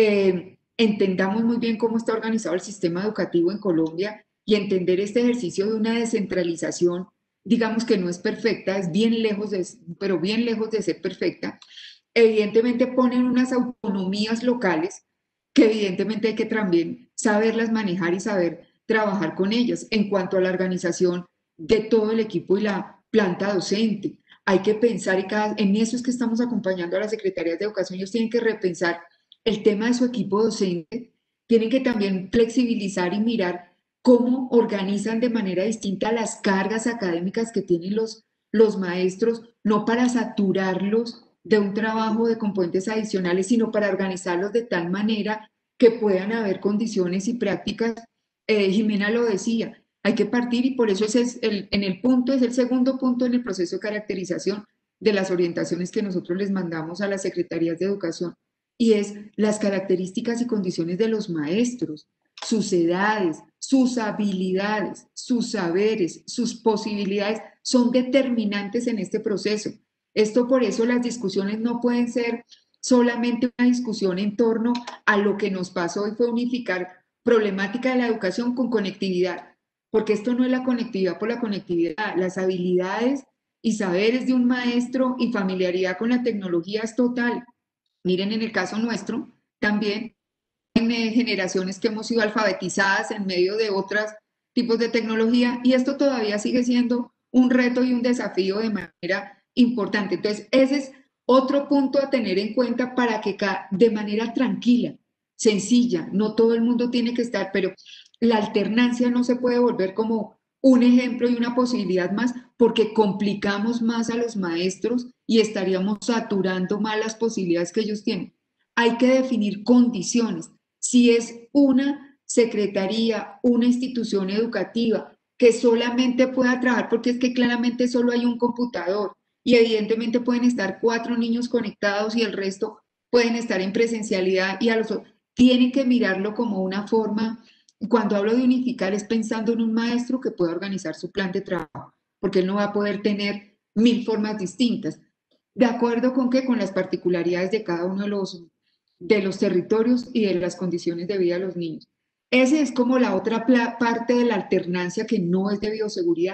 eh, entendamos muy bien cómo está organizado el sistema educativo en Colombia y entender este ejercicio de una descentralización, digamos que no es perfecta, es bien lejos de, pero bien lejos de ser perfecta, evidentemente ponen unas autonomías locales que evidentemente hay que también saberlas manejar y saber trabajar con ellas. En cuanto a la organización de todo el equipo y la planta docente, hay que pensar, y cada, en eso es que estamos acompañando a las secretarías de educación, ellos tienen que repensar el tema de su equipo docente, tienen que también flexibilizar y mirar cómo organizan de manera distinta las cargas académicas que tienen los, los maestros, no para saturarlos de un trabajo de componentes adicionales, sino para organizarlos de tal manera que puedan haber condiciones y prácticas. Eh, Jimena lo decía, hay que partir y por eso ese es el, en el punto, es el segundo punto en el proceso de caracterización de las orientaciones que nosotros les mandamos a las secretarías de educación, y es las características y condiciones de los maestros, sus edades, sus habilidades, sus saberes, sus posibilidades son determinantes en este proceso. Esto por eso las discusiones no pueden ser solamente una discusión en torno a lo que nos pasó y fue unificar problemática de la educación con conectividad, porque esto no es la conectividad por la conectividad, las habilidades y saberes de un maestro y familiaridad con la tecnología es total. Miren, en el caso nuestro, también en eh, generaciones que hemos sido alfabetizadas en medio de otros tipos de tecnología, y esto todavía sigue siendo un reto y un desafío de manera importante. Entonces, ese es otro punto a tener en cuenta para que de manera tranquila, sencilla, no todo el mundo tiene que estar, pero la alternancia no se puede volver como un ejemplo y una posibilidad más, porque complicamos más a los maestros y estaríamos saturando más las posibilidades que ellos tienen. Hay que definir condiciones. Si es una secretaría, una institución educativa que solamente pueda trabajar, porque es que claramente solo hay un computador y evidentemente pueden estar cuatro niños conectados y el resto pueden estar en presencialidad, y a los tienen que mirarlo como una forma. Cuando hablo de unificar es pensando en un maestro que pueda organizar su plan de trabajo, porque él no va a poder tener mil formas distintas. ¿De acuerdo con qué? Con las particularidades de cada uno de los, de los territorios y de las condiciones de vida de los niños. Esa es como la otra parte de la alternancia que no es de bioseguridad,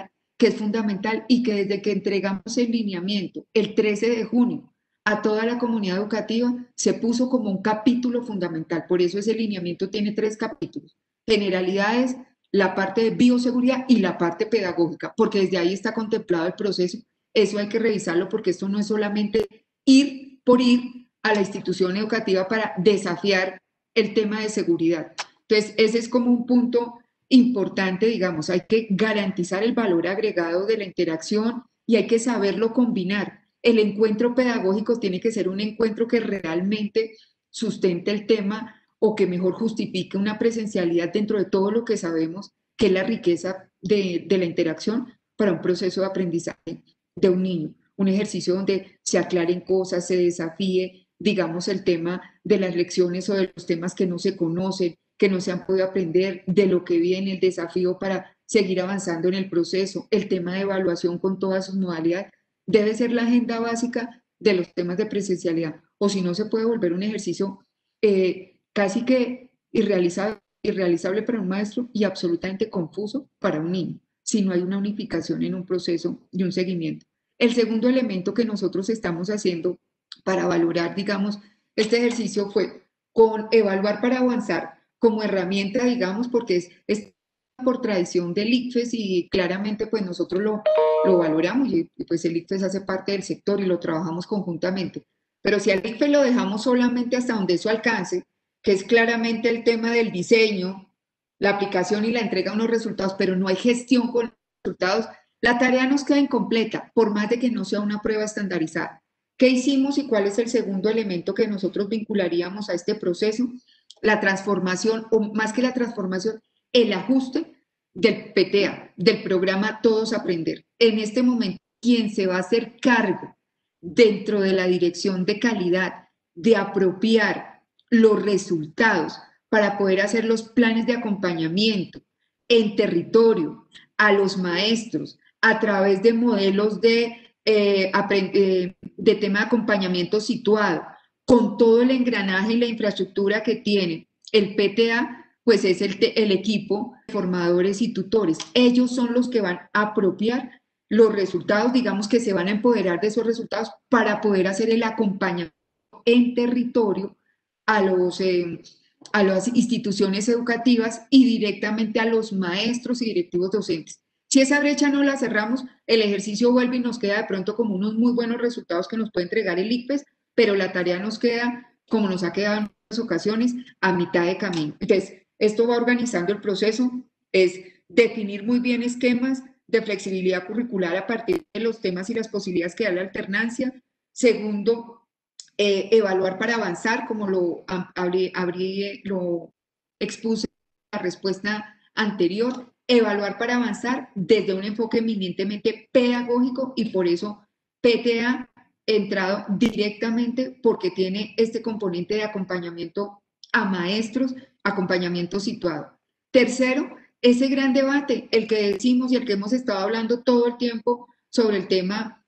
que es fundamental y que desde que entregamos el lineamiento el trece de junio a toda la comunidad educativa se puso como un capítulo fundamental. Por eso ese lineamiento tiene tres capítulos: generalidades, la parte de bioseguridad y la parte pedagógica, porque desde ahí está contemplado el proceso. Eso hay que revisarlo, porque esto no es solamente ir por ir a la institución educativa para desafiar el tema de seguridad. Entonces, ese es como un punto importante, digamos, hay que garantizar el valor agregado de la interacción y hay que saberlo combinar. El encuentro pedagógico tiene que ser un encuentro que realmente sustente el tema o que mejor justifique una presencialidad dentro de todo lo que sabemos que es la riqueza de, de la interacción para un proceso de aprendizaje de un niño. Un ejercicio donde se aclaren cosas, se desafíe, digamos, el tema de las lecciones o de los temas que no se conocen, que no se han podido aprender, de lo que viene, el desafío para seguir avanzando en el proceso, el tema de evaluación con todas sus modalidades, debe ser la agenda básica de los temas de presencialidad, o si no se puede volver un ejercicio eh, casi que irrealizable, irrealizable para un maestro y absolutamente confuso para un niño, si no hay una unificación en un proceso y un seguimiento. El segundo elemento que nosotros estamos haciendo para valorar, digamos, este ejercicio fue con evaluar para avanzar como herramienta, digamos, porque es, es por tradición del I C F E S y claramente pues nosotros lo, lo valoramos y, y pues el I C F E S hace parte del sector y lo trabajamos conjuntamente. Pero si al I C F E S lo dejamos solamente hasta donde eso alcance, que es claramente el tema del diseño, la aplicación y la entrega de unos resultados, pero no hay gestión con los resultados, la tarea nos queda incompleta, por más de que no sea una prueba estandarizada. ¿Qué hicimos y cuál es el segundo elemento que nosotros vincularíamos a este proceso? La transformación, o más que la transformación, el ajuste del P T A, del programa Todos Aprender. En este momento, quien se va a hacer cargo dentro de la dirección de calidad de apropiar los resultados para poder hacer los planes de acompañamiento en territorio a los maestros a través de modelos de, eh, eh, de tema de acompañamiento situado, con todo el engranaje y la infraestructura que tiene el P T A, pues es el, el equipo de formadores y tutores. Ellos son los que van a apropiar los resultados, digamos que se van a empoderar de esos resultados para poder hacer el acompañamiento en territorio a, los, eh, a las instituciones educativas y directamente a los maestros y directivos docentes. Si esa brecha no la cerramos, el ejercicio vuelve y nos queda de pronto como unos muy buenos resultados que nos puede entregar el I C F E S, pero la tarea nos queda, como nos ha quedado en otras ocasiones, a mitad de camino. Entonces, esto va organizando el proceso, es definir muy bien esquemas de flexibilidad curricular a partir de los temas y las posibilidades que da la alternancia. Segundo, eh, evaluar para avanzar, como lo, abrí, abrí, lo expuse en la respuesta anterior, evaluar para avanzar desde un enfoque eminentemente pedagógico y por eso P T A entrado directamente porque tiene este componente de acompañamiento a maestros, acompañamiento situado. Tercero, ese gran debate, el que decimos y el que hemos estado hablando todo el tiempo sobre el tema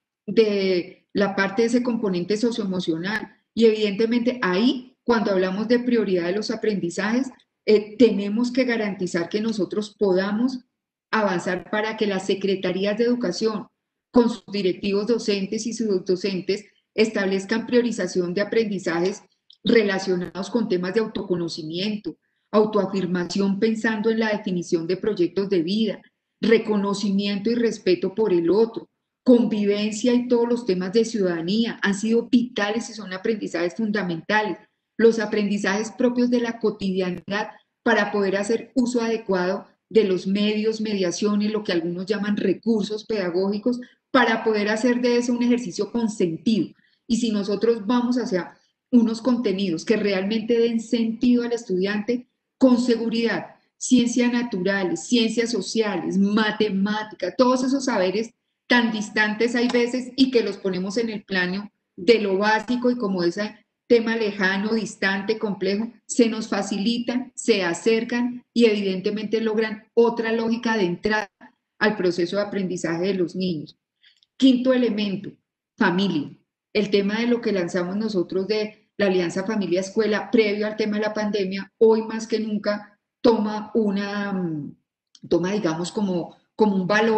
de la parte de ese componente socioemocional. Y evidentemente ahí, cuando hablamos de prioridad de los aprendizajes, eh, tenemos que garantizar que nosotros podamos avanzar para que las secretarías de educación, con sus directivos docentes y subdocentes, establezcan priorización de aprendizajes relacionados con temas de autoconocimiento, autoafirmación pensando en la definición de proyectos de vida, reconocimiento y respeto por el otro, convivencia y todos los temas de ciudadanía han sido vitales y son aprendizajes fundamentales, los aprendizajes propios de la cotidianidad para poder hacer uso adecuado de los medios, mediaciones, lo que algunos llaman recursos pedagógicos, para poder hacer de eso un ejercicio con sentido. Y si nosotros vamos hacia unos contenidos que realmente den sentido al estudiante, con seguridad, ciencias naturales, ciencias sociales, matemática, todos esos saberes tan distantes hay veces y que los ponemos en el plano de lo básico y como ese tema lejano, distante, complejo, se nos facilitan, se acercan y evidentemente logran otra lógica de entrada al proceso de aprendizaje de los niños. Quinto elemento, familia. El tema de lo que lanzamos nosotros de la Alianza Familia Escuela previo al tema de la pandemia, hoy más que nunca toma una, toma digamos como, como un valor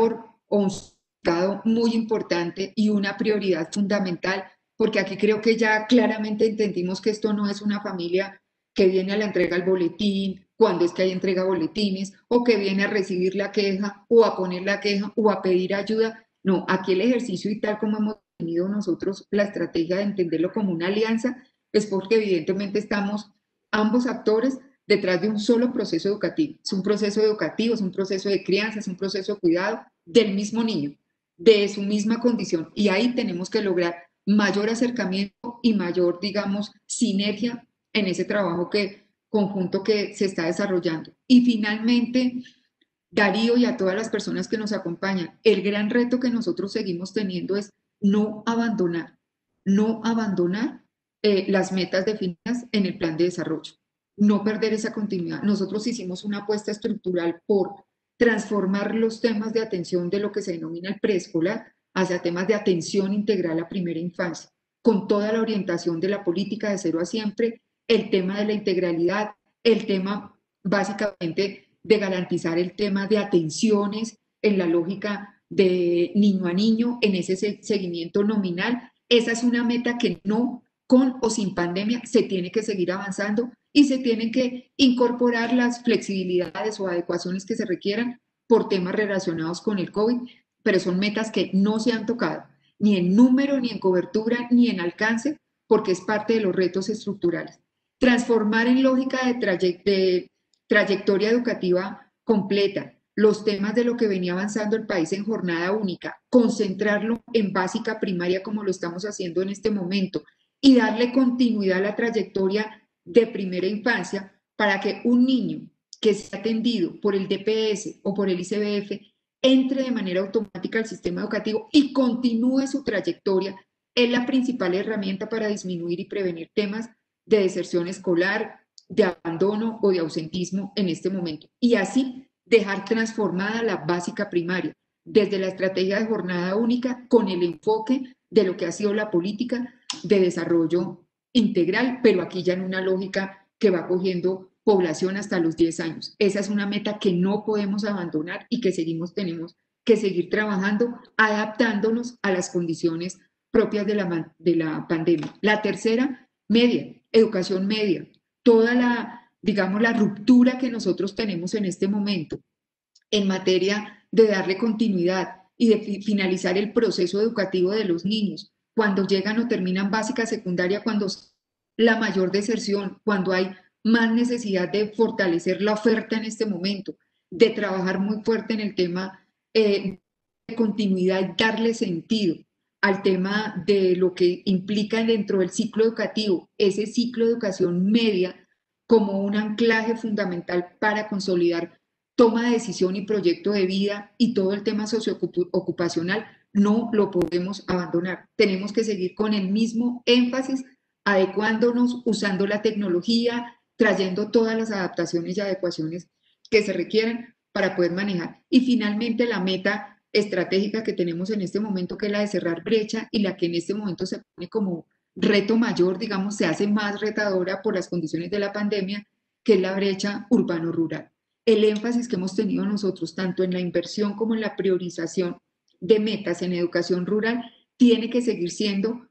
o un significado muy importante y una prioridad fundamental, porque aquí creo que ya claramente entendimos que esto no es una familia que viene a la entrega del boletín, cuando es que hay entrega de boletines, o que viene a recibir la queja, o a poner la queja, o a pedir ayuda. No, aquí el ejercicio, y tal como hemos tenido nosotros la estrategia de entenderlo como una alianza, es porque evidentemente estamos ambos actores detrás de un solo proceso educativo. Es un proceso educativo, es un proceso de crianza, es un proceso de cuidado del mismo niño, de su misma condición. Y ahí tenemos que lograr mayor acercamiento y mayor, digamos, sinergia en ese trabajo que, conjunto que se está desarrollando. Y finalmente, Darío, y a todas las personas que nos acompañan, el gran reto que nosotros seguimos teniendo es no abandonar, no abandonar eh, las metas definidas en el plan de desarrollo, no perder esa continuidad. Nosotros hicimos una apuesta estructural por transformar los temas de atención de lo que se denomina el preescolar hacia temas de atención integral a primera infancia, con toda la orientación de la política de cero a siempre, el tema de la integralidad, el tema básicamente de garantizar el tema de atenciones en la lógica de niño a niño, en ese seguimiento nominal. Esa es una meta que no, con o sin pandemia, se tiene que seguir avanzando y se tienen que incorporar las flexibilidades o adecuaciones que se requieran por temas relacionados con el COVID, pero son metas que no se han tocado, ni en número, ni en cobertura, ni en alcance, porque es parte de los retos estructurales. Transformar en lógica de, trayect de trayectoria educativa completa los temas de lo que venía avanzando el país en jornada única, concentrarlo en básica primaria como lo estamos haciendo en este momento y darle continuidad a la trayectoria de primera infancia para que un niño que sea atendido por el D P S o por el I C B F entre de manera automática al sistema educativo y continúe su trayectoria es la principal herramienta para disminuir y prevenir temas de deserción escolar, de abandono o de ausentismo en este momento. Y así dejar transformada la básica primaria desde la estrategia de jornada única con el enfoque de lo que ha sido la política de desarrollo integral, pero aquí ya en una lógica que va cogiendo población hasta los diez años. Esa es una meta que no podemos abandonar y que seguimos, tenemos que seguir trabajando, adaptándonos a las condiciones propias de la, de la pandemia. La tercera, media, educación media. Toda la, digamos, la ruptura que nosotros tenemos en este momento en materia de darle continuidad y de fi finalizar el proceso educativo de los niños, cuando llegan o terminan básica, secundaria, cuando la mayor deserción, cuando hay más necesidad de fortalecer la oferta en este momento, de trabajar muy fuerte en el tema eh, de continuidad, darle sentido al tema de lo que implica dentro del ciclo educativo, ese ciclo de educación media como un anclaje fundamental para consolidar toma de decisión y proyecto de vida y todo el tema socioocupacional, no lo podemos abandonar. Tenemos que seguir con el mismo énfasis, adecuándonos, usando la tecnología, trayendo todas las adaptaciones y adecuaciones que se requieran para poder manejar. Y finalmente la meta estratégica que tenemos en este momento, que es la de cerrar brecha y la que en este momento se pone como reto mayor, digamos, se hace más retadora por las condiciones de la pandemia, que es la brecha urbano-rural. El énfasis que hemos tenido nosotros, tanto en la inversión como en la priorización de metas en educación rural, tiene que seguir siendo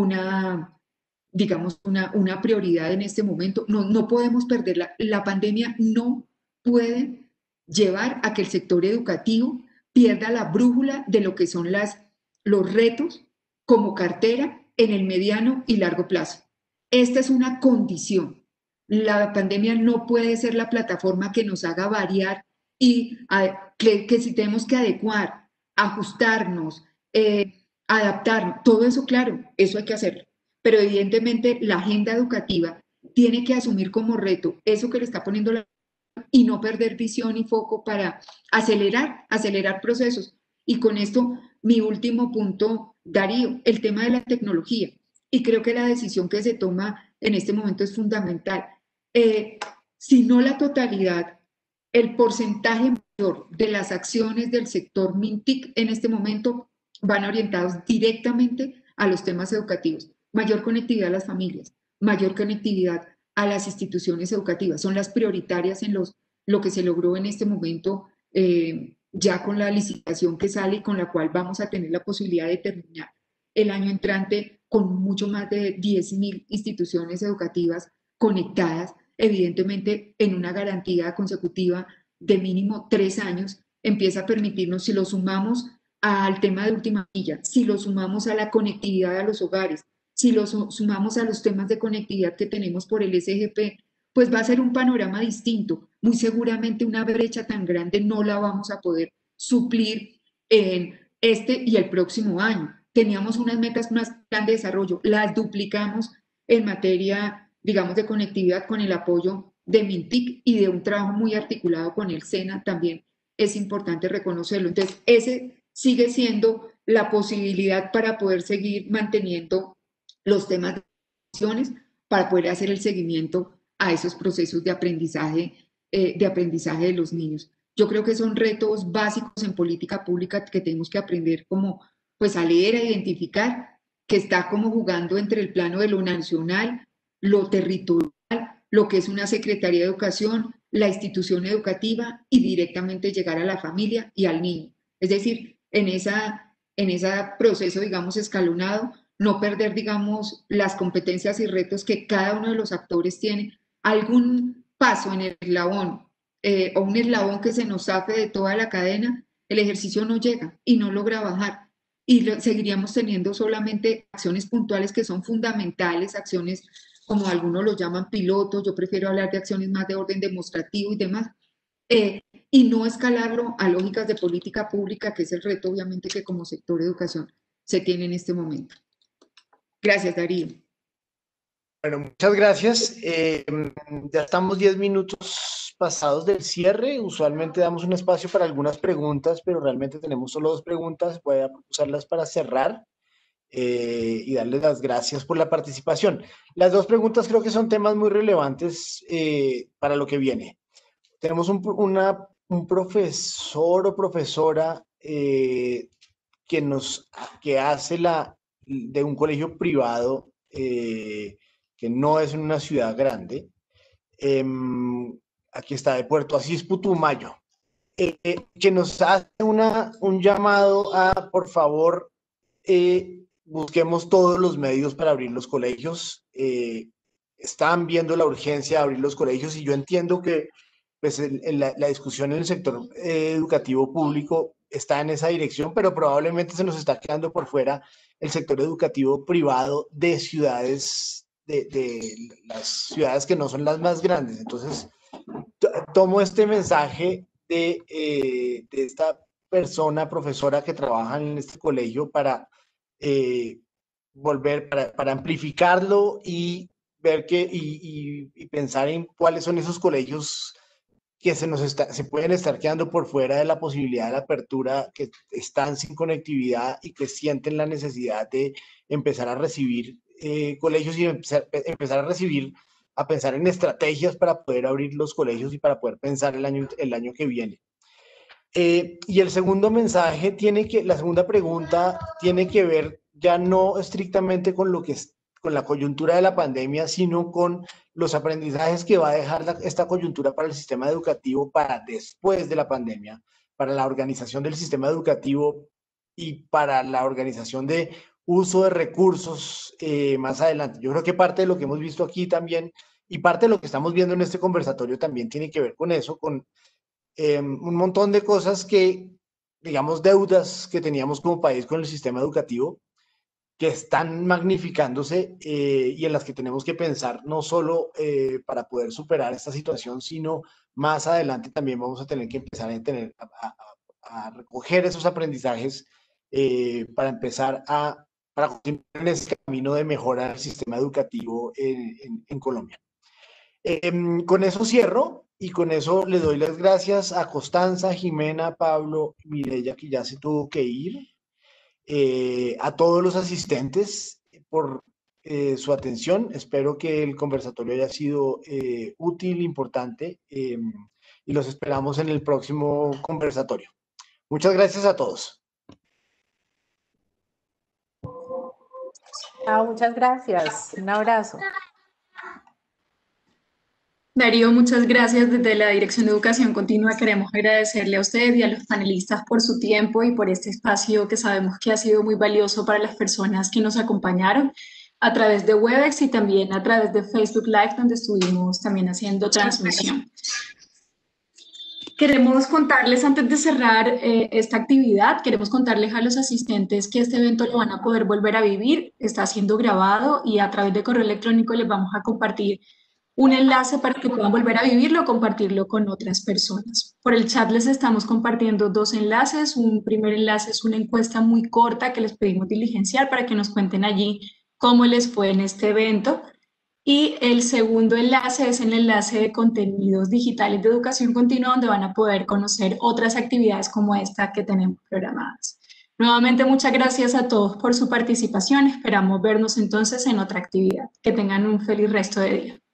una, digamos, una, una prioridad en este momento. No, no podemos perderla. La pandemia no puede llevar a que el sector educativo pierda la brújula de lo que son las, los retos como cartera en el mediano y largo plazo. Esta es una condición. La pandemia no puede ser la plataforma que nos haga variar y a, que, que si tenemos que adecuar, ajustarnos, eh, adaptarnos, todo eso, claro, eso hay que hacerlo. Pero evidentemente la agenda educativa tiene que asumir como reto eso que le está poniendo la y no perder visión y foco para acelerar, acelerar procesos. Y con esto, mi último punto, Darío, el tema de la tecnología. Y creo que la decisión que se toma en este momento es fundamental. Eh, si no la totalidad, el porcentaje mayor de las acciones del sector MINTIC en este momento van orientados directamente a los temas educativos. Mayor conectividad a las familias, mayor conectividad a las instituciones educativas. Son las prioritarias en los, lo que se logró en este momento eh, ya con la licitación que sale y con la cual vamos a tener la posibilidad de terminar el año entrante con mucho más de diez mil instituciones educativas conectadas, evidentemente en una garantía consecutiva de mínimo tres años, empieza a permitirnos, si lo sumamos al tema de última milla, si lo sumamos a la conectividad a los hogares, si lo sumamos a los temas de conectividad que tenemos por el S G P, pues va a ser un panorama distinto. Muy seguramente una brecha tan grande no la vamos a poder suplir en este y el próximo año. Teníamos unas metas, unas plan de desarrollo, las duplicamos en materia, digamos, de conectividad con el apoyo de MINTIC y de un trabajo muy articulado con el SENA, también es importante reconocerlo. Entonces, ese sigue siendo la posibilidad para poder seguir manteniendo los temas de acciones, para poder hacer el seguimiento a esos procesos de aprendizaje, eh, de aprendizaje de los niños. Yo creo que son retos básicos en política pública que tenemos que aprender como pues a leer, a identificar, que está como jugando entre el plano de lo nacional, lo territorial, lo que es una Secretaría de Educación, la institución educativa y directamente llegar a la familia y al niño. Es decir, en esa, en ese proceso, digamos, escalonado, no perder, digamos, las competencias y retos que cada uno de los actores tiene. Algún paso en el eslabón eh, o un eslabón que se nos zafe de toda la cadena, el ejercicio no llega y no logra bajar. Y lo, seguiríamos teniendo solamente acciones puntuales que son fundamentales, acciones como algunos lo llaman pilotos, yo prefiero hablar de acciones más de orden demostrativo y demás, eh, y no escalarlo a lógicas de política pública, que es el reto obviamente que como sector de educación se tiene en este momento. Gracias, Darío. Bueno, muchas gracias. Eh, ya estamos diez minutos pasados del cierre. Usualmente damos un espacio para algunas preguntas, pero realmente tenemos solo dos preguntas. Voy a usarlas para cerrar eh, y darles las gracias por la participación. Las dos preguntas creo que son temas muy relevantes eh, para lo que viene. Tenemos un, una, un profesor o profesora eh, que, nos, que hace la de un colegio privado eh, que no es en una ciudad grande. Eh, aquí está, de Puerto Asís, Putumayo, eh, que nos hace una, un llamado a, por favor, eh, busquemos todos los medios para abrir los colegios. Eh, están viendo la urgencia de abrir los colegios y yo entiendo que pues, en, en la, la discusión en el sector eh, educativo público está en esa dirección, pero probablemente se nos está quedando por fuera el sector educativo privado de ciudades De, de las ciudades que no son las más grandes. Entonces, tomo este mensaje de, eh, de esta persona, profesora que trabaja en este colegio para eh, volver, para, para amplificarlo y ver que, y, y, y pensar en cuáles son esos colegios que se nos está, se pueden estar quedando por fuera de la posibilidad de la apertura, que están sin conectividad y que sienten la necesidad de empezar a recibir Eh, colegios y empezar, empezar a recibir, a pensar en estrategias para poder abrir los colegios y para poder pensar el año, el año que viene. Eh, y el segundo mensaje tiene que, la segunda pregunta tiene que ver ya no estrictamente con lo que es, con la coyuntura de la pandemia, sino con los aprendizajes que va a dejar la, esta coyuntura para el sistema educativo para después de la pandemia, para la organización del sistema educativo y para la organización de uso de recursos eh, más adelante. Yo creo que parte de lo que hemos visto aquí también y parte de lo que estamos viendo en este conversatorio también tiene que ver con eso, con eh, un montón de cosas que, digamos, deudas que teníamos como país con el sistema educativo que están magnificándose eh, y en las que tenemos que pensar no solo eh, para poder superar esta situación, sino más adelante también vamos a tener que empezar a, tener, a, a, a recoger esos aprendizajes eh, para empezar a para continuar en ese camino de mejora del sistema educativo en, en, en Colombia. Eh, con eso cierro y con eso le doy las gracias a Constanza, Jimena, Pablo, Mireya, que ya se tuvo que ir, eh, a todos los asistentes por eh, su atención. Espero que el conversatorio haya sido eh, útil, importante, eh, y los esperamos en el próximo conversatorio. Muchas gracias a todos. Ah, muchas gracias. Un abrazo. Darío, muchas gracias. Desde la Dirección de Educación Continua queremos agradecerle a usted y a los panelistas por su tiempo y por este espacio que sabemos que ha sido muy valioso para las personas que nos acompañaron a través de Webex y también a través de Facebook Live, donde estuvimos también haciendo transmisión. Queremos contarles, antes de cerrar eh, esta actividad, queremos contarles a los asistentes que este evento lo van a poder volver a vivir, está siendo grabado y a través de correo electrónico les vamos a compartir un enlace para que puedan volver a vivirlo o compartirlo con otras personas. Por el chat les estamos compartiendo dos enlaces. Un primer enlace es una encuesta muy corta que les pedimos diligenciar para que nos cuenten allí cómo les fue en este evento. Y el segundo enlace es el enlace de contenidos digitales de educación continua, donde van a poder conocer otras actividades como esta que tenemos programadas. Nuevamente, muchas gracias a todos por su participación. Esperamos vernos entonces en otra actividad. Que tengan un feliz resto de día.